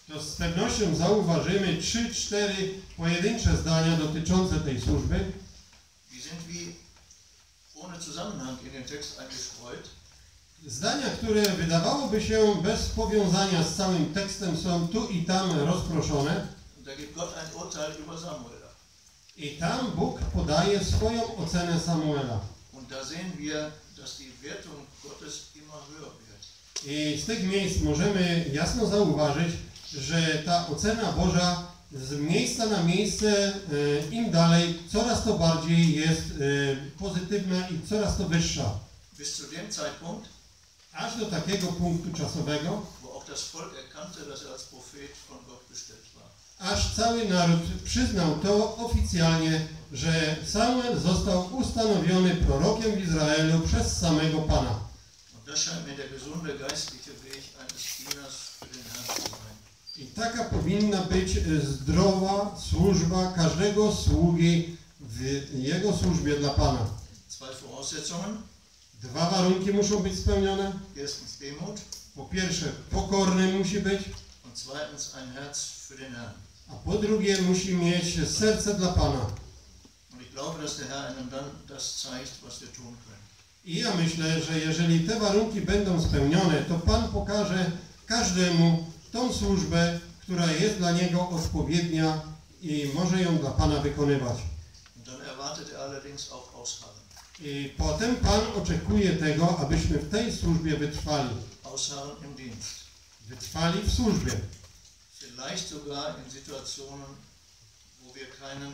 B: to z pewnością zauważymy 3-4 pojedyncze zdania dotyczące tej służby.
A: Die sind wie ohne Zusammenhang in den Text eingestreut.
B: Zdania, które wydawałoby się bez powiązania z całym tekstem, są tu i tam rozproszone.
A: Und da gibt Gott ein Urteil über Samuel ab.
B: I tam Bóg podaje swoją ocenę Samuela.
A: Und da sehen wir, dass die Wertung Gottes immer höher wird.
B: I z tych miejsc możemy jasno zauważyć, że ta ocena Boża z miejsca na miejsce, im dalej, coraz to bardziej jest pozytywna i coraz to wyższa.
A: Bis zu dem Zeitpunkt,
B: Aż do takiego punktu czasowego,
A: wo auch das Volk erkannte, dass er als Prophet von Gott bestellt war.
B: aż cały naród przyznał to oficjalnie, że Samuel został ustanowiony prorokiem w Izraelu przez samego Pana.
A: Und das scheint mir der gesunde geistliche Weg eines Dieners für den Herrn zu sein.
B: I taka powinna być zdrowa służba każdego sługi w jego służbie dla Pana.
A: Zwei Voraussetzungen.
B: 2 warunki muszą być spełnione.
A: Erstens Demut
B: Po pierwsze, pokorny musi być,
A: und zweitens ein Herz für den Herrn.
B: a po drugie musi mieć serce dla Pana.
A: Und ich glaube, dass der Herr einem dann das zeigt, was wir tun können.
B: I ja myślę, że jeżeli te warunki będą spełnione, to Pan pokaże każdemu tą służbę, która jest dla niego odpowiednia i może ją dla Pana wykonywać.
A: Und dann erwartet er allerdings auch Ausharren.
B: I potem Pan oczekuje tego, abyśmy w tej służbie wytrwali.
A: Ausharren im Dienst.
B: Wytrwali w służbie.
A: Vielleicht sogar in Situationen, wo wir keinen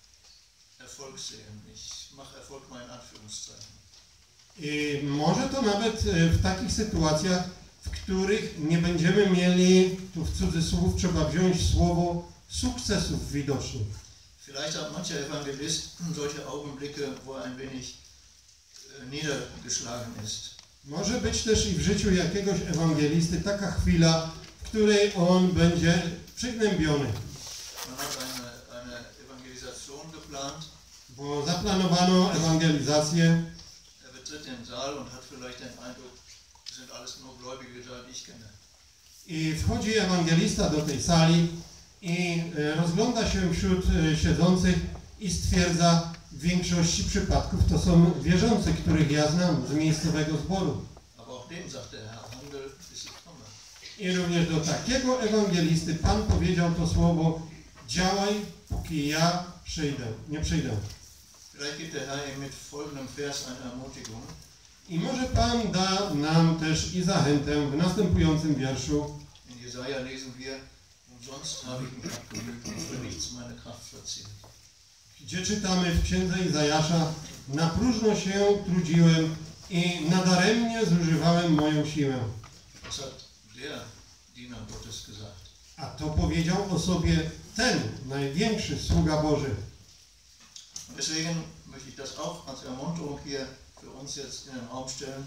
A: Erfolg sehen. Ich mache Erfolg mal in Anführungszeichen.
B: I może to nawet w takich sytuacjach, w których nie będziemy mieli, tu w cudzysłów trzeba wziąć słowo, sukcesów widocznych.
A: Vielleicht hat mancher Evangelist solche Augenblicke, wo er ein wenig niedergeschlagen ist.
B: Może być też i w życiu jakiegoś ewangelisty taka chwila, w której on będzie przygnębiony.
A: Man hat eine Evangelisation geplant.
B: Bo zaplanowano ewangelizację.
A: Er betritt den Saal und hat vielleicht den Eindruck, das sind alles nur Gläubige da, die ich kenne.
B: I wchodzi ewangelista do tej sali i rozgląda się wśród siedzących i stwierdza, w większości przypadków to są wierzący, których ja znam z miejscowego zboru.
A: Aber auch dem sagt der Herr, handel, bis ich komme.
B: I również do takiego ewangelisty Pan powiedział to słowo: działaj, póki ja nie przyjdę.
A: Vielleicht gibt der Herr ihm mit folgendem Vers eine Ermutigung.
B: I może Pan da nam też i zachętę w następującym wierszu.
A: In Jesaja lesen wir, umsonst habe ich mich abgemüht und für nichts meine Kraft verziehen.
B: Gdzie czytamy w księdze Izajasza: na próżno się trudziłem i nadaremnie zużywałem moją siłę.
A: Das hat der Diener Gottes gesagt.
B: A to powiedział o sobie ten największy sługa Boży.
A: Und deswegen möchte ich das auch als Ermunterung hier für uns jetzt in den Raum stellen.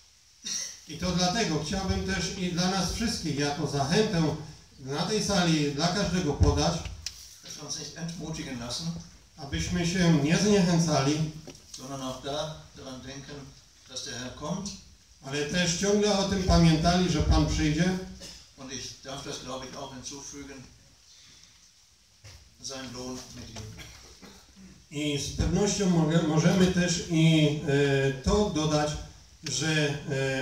B: I to dlatego chciałbym też i dla nas wszystkich jako zachętę na tej sali dla każdego podać,
A: Dass wir uns nicht entmutigen lassen,
B: abyśmy się nie zniechęcali,
A: sondern auch daran denken, dass der Herr kommt.
B: ale też ciągle o tym pamiętali, że Pan przyjdzie.
A: Und ich darf das, glaube ich, auch hinzufügen, seinen Lohn mit ihm.
B: I z pewnością możemy też i to dodać, że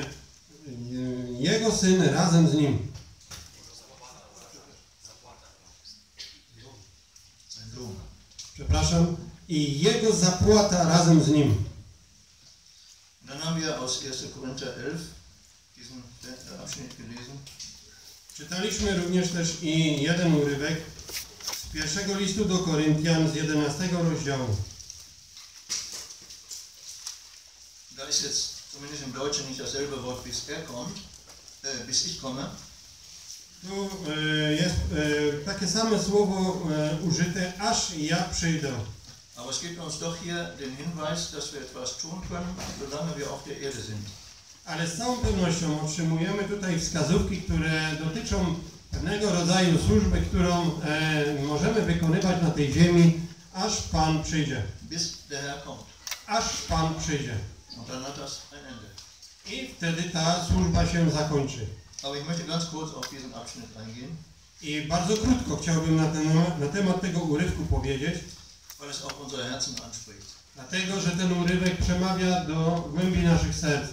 B: Jego Syn razem z Nim.
A: Sein Lohn.
B: Przepraszam. I Jego zapłata razem z Nim.
A: Und dann haben wir aus 1. Korinther 11 diesen Abschnitt gelesen.
B: Czytaliśmy również też i jeden urywek z pierwszego listu do Koryntian z 11 rozdziału.
A: Da ist jetzt zumindest im Deutschen nicht dasselbe Wort, bis ich komme.
B: Tu jest takie same słowo użyte, aż ja przyjdę.
A: Aber es gibt uns doch hier den Hinweis, dass wir etwas tun können, solange wir auf der Erde sind.
B: Ale z całą pewnością otrzymujemy tutaj wskazówki, które dotyczą pewnego rodzaju służby, którą możemy wykonywać na tej ziemi, aż Pan przyjdzie.
A: Bis der Herr kommt.
B: Aż Pan przyjdzie.
A: Und dann hat das ein Ende.
B: I wtedy ta służba się zakończy.
A: Aber ich möchte ganz kurz auf diesen Abschnitt eingehen.
B: I bardzo krótko chciałbym na temat tego urywku powiedzieć,
A: weil es auch unsere Herzen anspricht.
B: dlatego, że ten urywek przemawia do głębi naszych serc.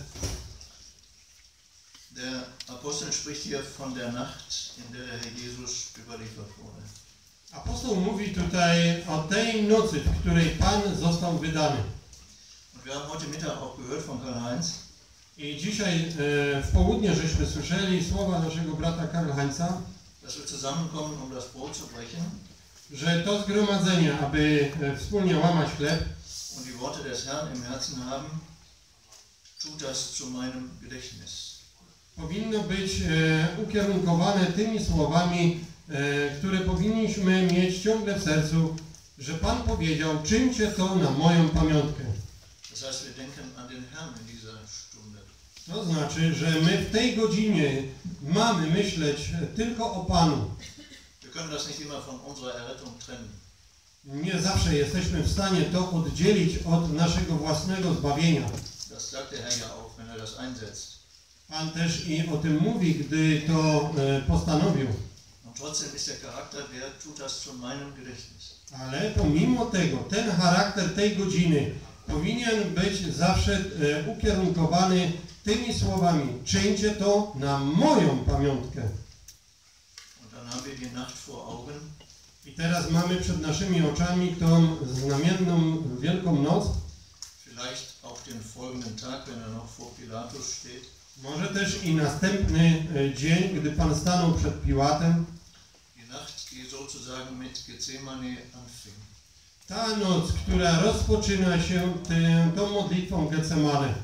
A: Der Apostel spricht hier von der Nacht, in der der Herr Jesus überliefert wurde.
B: Apostoł mówi tutaj o tej nocy, w której Pan został wydany.
A: Und wir haben heute Mittag auch gehört von Karl-Heinz,
B: I dzisiaj w południe żeśmy słyszeli słowa naszego brata Karl-Heinza,
A: dass wir zusammenkommen, um das Brot zu brechen
B: że to zgromadzenie, aby wspólnie łamać chleb
A: und die Worte des Herrn im Herzen haben, tut das zu meinem Gedächtnis.
B: powinno być ukierunkowane tymi słowami, które powinniśmy mieć ciągle w sercu, że Pan powiedział, czyńcie to na moją pamiątkę.
A: Das heißt, wir denken an den Herrn in dieser Stunde.
B: To znaczy, że my w tej godzinie mamy myśleć tylko o Panu.
A: Wir können das nicht immer von unserer Errettung trennen.
B: Nie zawsze jesteśmy w stanie to oddzielić od naszego własnego zbawienia.
A: Das sagt der Herr ja auch, wenn er das einsetzt.
B: Pan też i o tym mówi, gdy to postanowił.
A: Und trotzdem ist der Charakter, der tut das zu meinem Gedächtnis.
B: Ale pomimo tego, ten charakter tej godziny powinien być zawsze ukierunkowany tymi słowami. Czyńcie to na moją pamiątkę.
A: Und dann haben wir die Nacht vor Augen.
B: I teraz mamy przed naszymi oczami tą znamienną Wielką Noc.
A: Vielleicht auch den folgenden Tag, wenn er noch vor Pilatus steht.
B: Może też i następny dzień, gdy Pan stanął przed Piłatem.
A: Die Nacht, die sozusagen mit Gethsemane anfing.
B: Ta noc, która rozpoczyna się tą modlitwą Getsemane.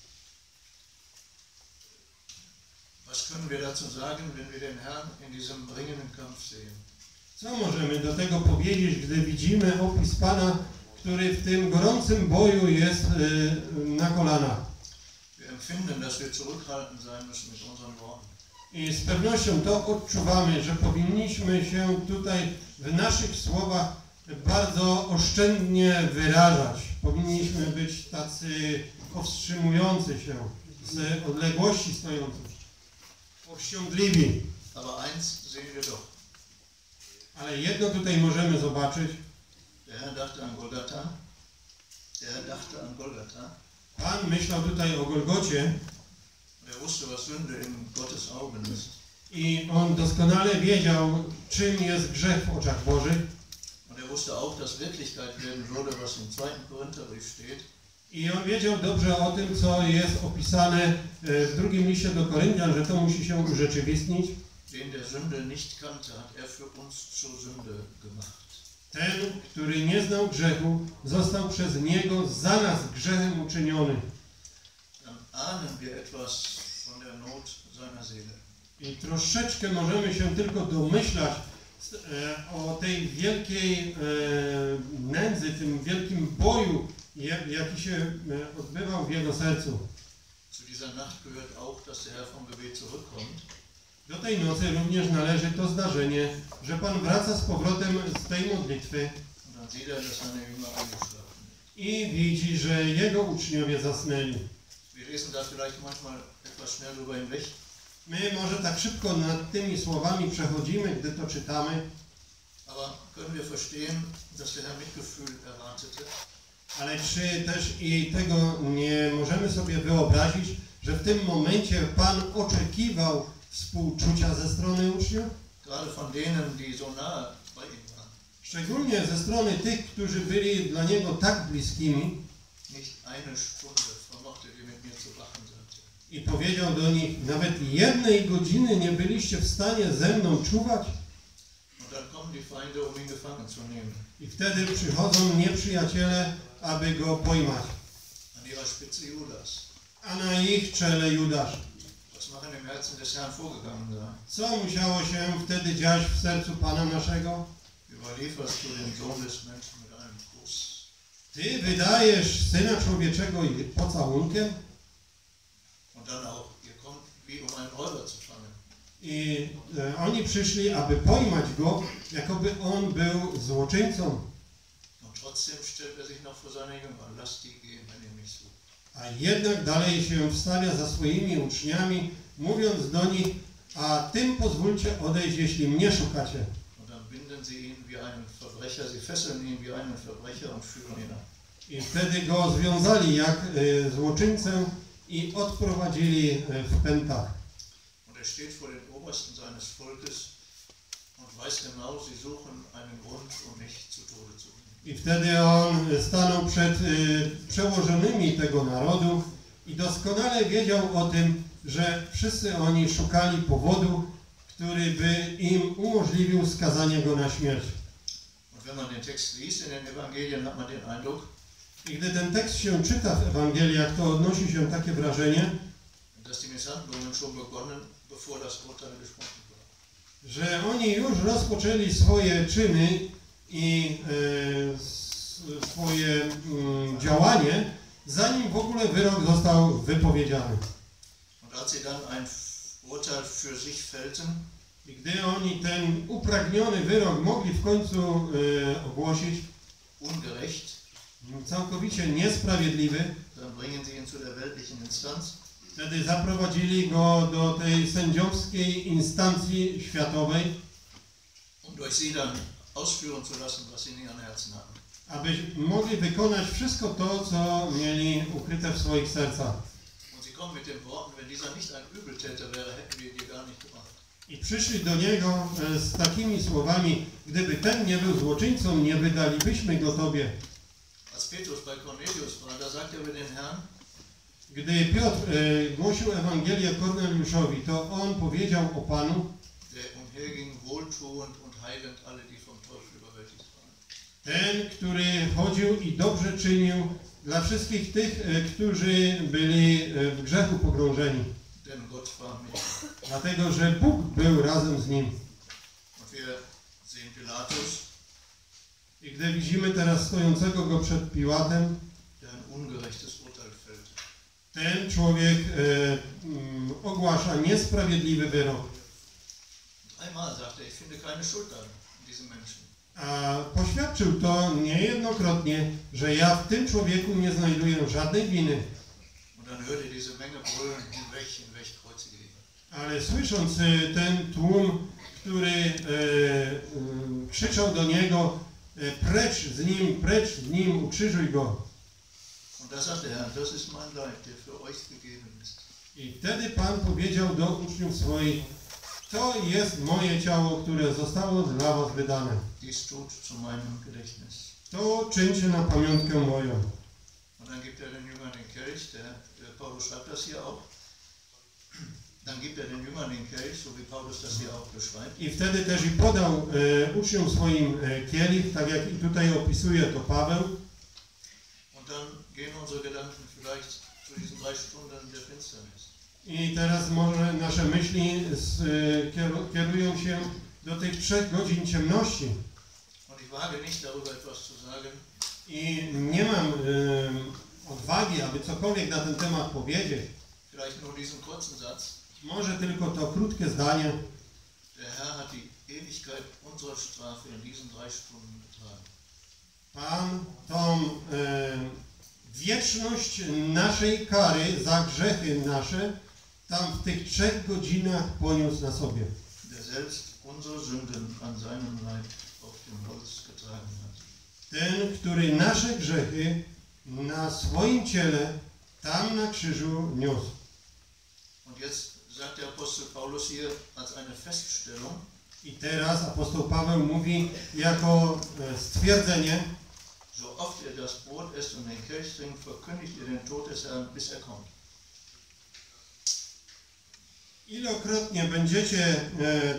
A: Was können wir dazu sagen, wenn wir den Herrn in diesem dringenden Kampf sehen?
B: Co możemy do tego powiedzieć, gdy widzimy opis Pana, który w tym gorącym boju jest na kolanach?
A: Wir empfinden, dass wir zurückhaltend sein müssen mit unseren Worten.
B: I z pewnością to odczuwamy, że powinniśmy się tutaj w naszych słowach bardzo oszczędnie wyrażać. Powinniśmy być tacy powstrzymujący się, z odległości stojący, powściągliwi.
A: Aber eins sehen wir doch.
B: Ale jedno tutaj możemy zobaczyć.
A: Der Herr dachte an Golgatha. Der Herr dachte an Golgatha.
B: Pan myślał tutaj o Golgocie.
A: Er wusste, was Sünde in Gottes Augen ist.
B: I on doskonale wiedział, czym jest grzech w oczach Bożych.
A: Und er wusste auch, dass Wirklichkeit werden würde, was im 2. Korintherbrief steht.
B: I on wiedział dobrze o tym, co jest opisane w drugim liście do Koryntian, że to musi się urzeczywistnić.
A: Den der Sünde nicht kannte, hat er für uns zur Sünde gemacht.
B: Ten, który nie znał grzechu, został przez Niego za nas grzechem uczyniony.
A: Dann ahnen wir etwas von der Not seiner Seele.
B: I troszeczkę możemy się tylko domyślać o tej wielkiej nędzy, tym wielkim boju, jaki się odbywał w jego sercu.
A: Zu dieser Nacht gehört auch, dass der Herr vom Gebet zurückkommt.
B: Do tej nocy również należy to zdarzenie, że Pan wraca z powrotem z tej modlitwy
A: Und dann sieht er, dass seine Jünger eingeschlafen sind.
B: i widzi, że jego uczniowie zasnęli.
A: Wir lesen da vielleicht manchmal etwas schnell drüber hinweg.
B: My może tak szybko nad tymi słowami przechodzimy, gdy to czytamy,
A: Aber können wir verstehen, dass der Herr Mitgefühl erwartete?
B: ale czy też i tego nie możemy sobie wyobrazić, że w tym momencie Pan oczekiwał współczucia ze strony uczniów?
A: Gerade von denen, die so nahe bei ihm waren.
B: Szczególnie ze strony tych, którzy byli dla Niego tak bliskimi.
A: Nicht eine Stunde vermochtet ihr mit mir zu wachen, sagte er.
B: I powiedział do nich, nawet jednej godziny nie byliście w stanie ze mną czuwać?
A: Und dann kommen die Feinde, um ihn gefangen zu nehmen.
B: I wtedy przychodzą nieprzyjaciele, aby go pojmać.
A: An ihrer Spitze Judas.
B: A na ich czele Judasz.
A: Was noch in dem Herzen des Herrn vorgegangen war.
B: Co musiało się wtedy dziać w sercu Pana naszego?
A: Überlieferst du den Sohn des Menschen mit einem Kuss.
B: Ty wydajesz Syna Człowieczego pocałunkiem?
A: Und dann auch, ihr kommt wie um einen Räuber zu fangen.
B: I oni przyszli, aby pojmać go, jakoby on był złoczyńcą.
A: Und trotzdem stellt er sich noch vor seine Jünger. Lasst die gehen, wenn ihr mich sucht.
B: A jednak dalej się wstawia za swoimi uczniami, mówiąc do nich, a tym pozwólcie odejść, jeśli mnie szukacie.
A: Und dann binden sie ihn wie einen Verbrecher, sie fesseln ihn wie einen Verbrecher und führen ihn ab.
B: I wtedy go związali jak złoczyńcę i odprowadzili w pętach.
A: Und er steht vor den Obersten seines Volkes und weiß genau, sie suchen einen Grund, um mich zu Tode zu bringen.
B: I wtedy on stanął przed przełożonymi tego narodu i doskonale wiedział o tym, że wszyscy oni szukali powodu, który by im umożliwił skazanie go na śmierć.
A: Und wenn man den Text liest in den Evangelien, hat man den Eindruck,
B: I gdy ten tekst się czyta w Ewangeliach, to odnosi się takie wrażenie,
A: dass die Misshandlungen schon begonnen, bevor das Urteil gesprochen war.
B: że oni już rozpoczęli swoje czyny i swoje działanie, zanim w ogóle wyrok został wypowiedziany.
A: Und als sie dann ein Urteil für sich fällten,
B: I gdy oni ten upragniony wyrok mogli w końcu ogłosić,
A: ungerecht,
B: całkowicie niesprawiedliwy,
A: dann bringen sie ihn zu der weltlichen Instanz.
B: wtedy zaprowadzili go do tej sędziowskiej instancji światowej,
A: um durch sie dann ausführen zu lassen, was sie nie an Herzen hatten.
B: aby mogli wykonać wszystko to, co mieli ukryte w swoich sercach.
A: Und sie kommen mit den Worten, wenn dieser nicht ein Übeltäter wäre, hätten wir ihn dir gar nicht gemacht.
B: I przyszli do niego z takimi słowami: gdyby ten nie był złoczyńcą, nie wydalibyśmy go Tobie.
A: Als Petrus bei Cornelius war, da sagt er über den Herrn,
B: Gdy Piotr głosił Ewangelię Korneliuszowi, to on powiedział o Panu,
A: der umherging wohltuend und heilend alle, die vom Teufel überwältigt waren.
B: ten, który chodził i dobrze czynił dla wszystkich tych, którzy byli w grzechu pogrążeni.
A: Denn Gott war mit ihm.
B: Dlatego, że Bóg był razem z nim.
A: Und wir sehen Pilatus,
B: I gdy widzimy teraz stojącego go przed Piłatem,
A: der ein ungerechtes Urteil fällt.
B: ten człowiek ogłasza niesprawiedliwy wyrok.
A: Einmal sagt er, ich finde keine Schuld an diesem Menschen.
B: A poświadczył to niejednokrotnie, że ja w tym człowieku nie znajduję żadnej winy.
A: Und dann hörte diese Menge brüllen, hinweg, kreuzige ihn.
B: Ale słysząc ten tłum, który krzyczał do niego: precz z nim, ukrzyżuj go.
A: Und da sagt der Herr, das ist mein Leib, der für euch gegeben ist.
B: I wtedy Pan powiedział do uczniów swoich: to jest moje ciało, które zostało dla was wydane.
A: Dies tut zu meinem Gedächtnis.
B: To czyńcie na pamiątkę moją.
A: Und dann gibt er den Jüngern den Kelch, der Paulus schreibt das hier auch. Dann gibt er den Jüngern den Kelch, so wie Paulus das hier auch beschreibt.
B: I wtedy też i podał uczniom swoim kielich, tak jak i tutaj opisuje to Paweł.
A: Und dann gehen unsere Gedanken vielleicht zu diesen 3 Stunden der Finsternis.
B: I teraz może nasze myśli kierują się do tych 3 godzin ciemności.
A: Und ich wage nicht darüber etwas zu sagen.
B: I nie mam odwagi, aby cokolwiek na ten temat powiedzieć.
A: Vielleicht nur diesen kurzen Satz.
B: Może tylko to krótkie zdanie.
A: Der Herr hat die Ewigkeit unserer Strafe in diesen 3 Stunden getragen.
B: Pan tą wieczność naszej kary za grzechy nasze tam w tych 3 godzinach poniósł na sobie.
A: Der selbst unsere Sünden an seinem Leib auf dem Holz getragen hat.
B: Ten, który nasze grzechy na swoim ciele tam na krzyżu niósł.
A: Und jetzt sagt der Apostel Paulus hier als eine Feststellung,
B: I teraz apostoł Paweł mówi jako stwierdzenie:
A: so oft ihr das Brot esst und den Kelch trinkt, verkündigt ihr den Tod des Herrn, bis er kommt.
B: Ilokrotnie będziecie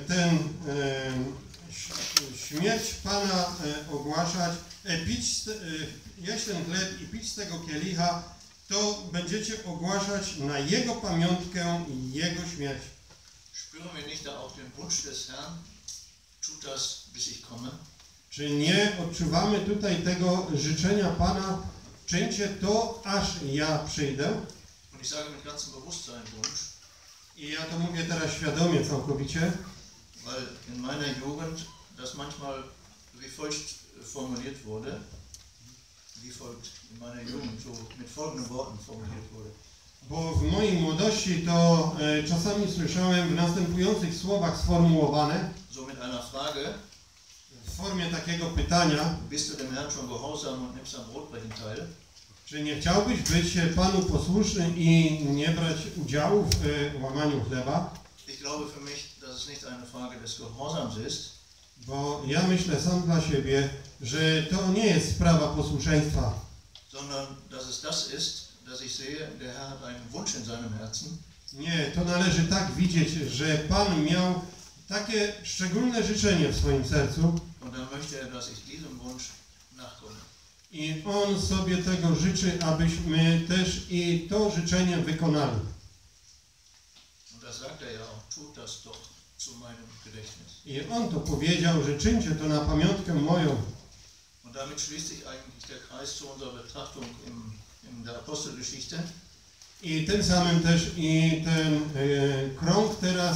B: śmierć Pana ogłaszać, jeść ten chleb i pić z tego kielicha, to będziecie ogłaszać na Jego pamiątkę i Jego śmierć.
A: Spüren wir nicht da auch den Wunsch des Herrn, tut das, bis ich komme?
B: Czy nie odczuwamy tutaj tego życzenia Pana: czyńcie to, aż ja przyjdę?
A: Und ich sage mit ganzem Bewusstsein Wunsch,
B: I ja to mówię teraz świadomie, całkowicie,
A: weil in meiner Jugend das manchmal wie folgt formuliert wurde, wie folgt in meiner Jugend so mit folgenden Worten formuliert wurde.
B: Bo w mojej młodości to czasami słyszałem w następujących słowach sformułowane,
A: so mit einer Frage:
B: w formie takiego pytania:
A: Bist du dem Herrn schon gehorsam und nimmst am Brotbrechen teil?
B: czy nie chciałbyś być Panu posłuszny i nie brać udziału w łamaniu chleba?
A: Ich glaube für mich, dass es nicht eine Frage des Gehorsams ist,
B: Bo ja myślę sam dla siebie, że to nie jest sprawa posłuszeństwa,
A: sondern dass es das ist, dass ich sehe, der Herr hat einen Wunsch in seinem Herzen.
B: nie, to należy tak widzieć, że Pan miał takie szczególne życzenie w swoim sercu
A: Und dann möchte er, dass ich diesem Wunsch nachkomme.
B: i On sobie tego życzy, abyśmy też i to życzenie wykonali.
A: Und das sagt er ja auch, tut das doch zu meinem Gedächtnis.
B: I On to powiedział, że czyńcie to na pamiątkę moją.
A: Und damit schließt sich eigentlich der Kreis zu unserer Betrachtung in der Apostelgeschichte.
B: I tym samym też i ten krąg teraz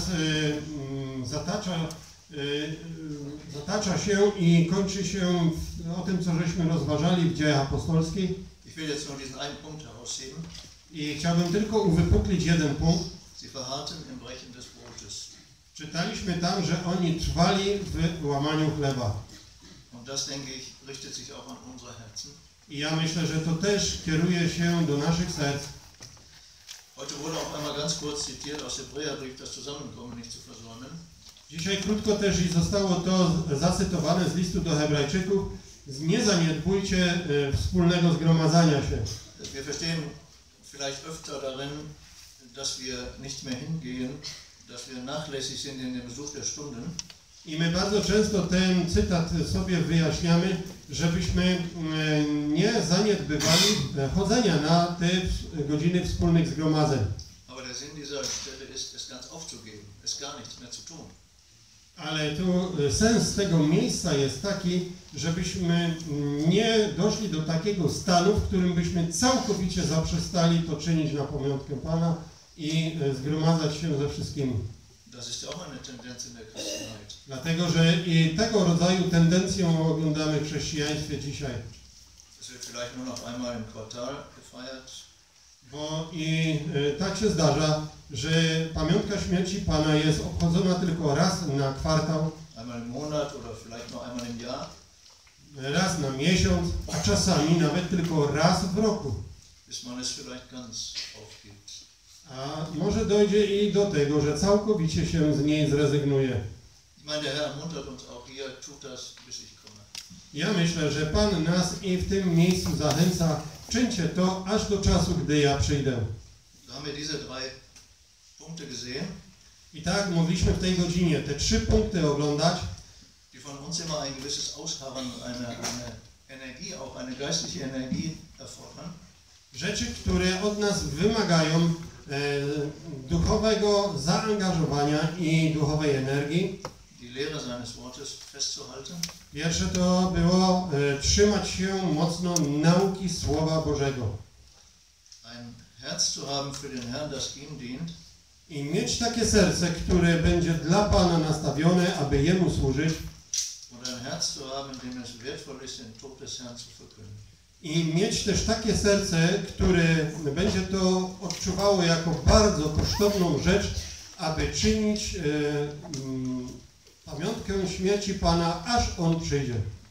B: zatacza się i kończy się o tym, co żeśmy rozważali w Dziejach Apostolskich.
A: Ich will jetzt nur diesen einen Punkt herausheben.
B: I chciałbym tylko uwypuklić jeden punkt.
A: Sie verharrten im Brechen des Brotes.
B: Czytaliśmy tam, że oni trwali w łamaniu chleba.
A: Und das, denke ich, richtet sich auch an unsere Herzen.
B: I ja myślę, że to też kieruje się do naszych serc.
A: Heute wurde auch einmal ganz kurz zitiert aus Hebräerbrief, das Zusammenkommen nicht zu versäumen.
B: Dzisiaj krótko też i zostało to zacytowane z listu do Hebrajczyków. Nie zaniedbujcie wspólnego zgromadzania się.
A: Wir verstehen vielleicht öfter darin, dass wir nicht mehr hingehen, dass wir nachlässig sind in dem Besuch der Stunden.
B: I my bardzo często ten cytat sobie wyjaśniamy, żebyśmy nie zaniedbywali chodzenia na te godziny wspólnych zgromadzeń.
A: Aber der Sinn dieser Stelle ist, es ganz aufzugeben, es gar nichts mehr zu tun.
B: Ale tu sens tego miejsca jest taki, żebyśmy nie doszli do takiego stanu, w którym byśmy całkowicie zaprzestali to czynić na pamiątkę Pana i zgromadzać się ze wszystkimi.
A: Das ist ja auch eine Tendenz in der Christenheit.
B: Dlatego, że i tego rodzaju tendencją oglądamy w chrześcijaństwie dzisiaj.
A: Es wird vielleicht nur noch einmal im Quartal gefeiert.
B: Bo i tak się zdarza, że pamiątka śmierci Pana jest obchodzona tylko raz na kwartał,
A: Einmal im Monat oder vielleicht noch einmal im Jahr.
B: raz na miesiąc, a czasami nawet tylko raz w roku.
A: Bis man es vielleicht ganz aufgibt.
B: A może dojdzie i do tego, że całkowicie się z niej zrezygnuje.
A: Ich meine, der Herr ermuntert uns auch hier, tut das, bis ich komme.
B: Ja myślę, że Pan nas i w tym miejscu zachęca, czyńcie to aż do czasu, gdy ja przyjdę.
A: So haben wir diese drei Punkte gesehen,
B: I tak mogliśmy w tej godzinie te 3 punkty oglądać,
A: die von uns immer ein gewisses Ausharren, eine Energie, auch eine geistliche Energie erfordern.
B: rzeczy, które od nas wymagają duchowego zaangażowania i duchowej energii.
A: Die Lehre seines Wortes festzuhalten.
B: Pierwsze to było trzymać się mocno nauki Słowa Bożego.
A: Ein Herz zu haben für den Herrn, das ihm dient.
B: I mieć takie serce, które będzie dla Pana nastawione, aby Jemu służyć.
A: Und ein Herz zu haben, in dem es wertvoll ist, den Tod des Herrn zu verkünden.
B: I mieć też takie serce, które będzie to odczuwało jako bardzo kosztowną rzecz, aby czynić pamiątkę śmierci Pana, aż On przyjdzie.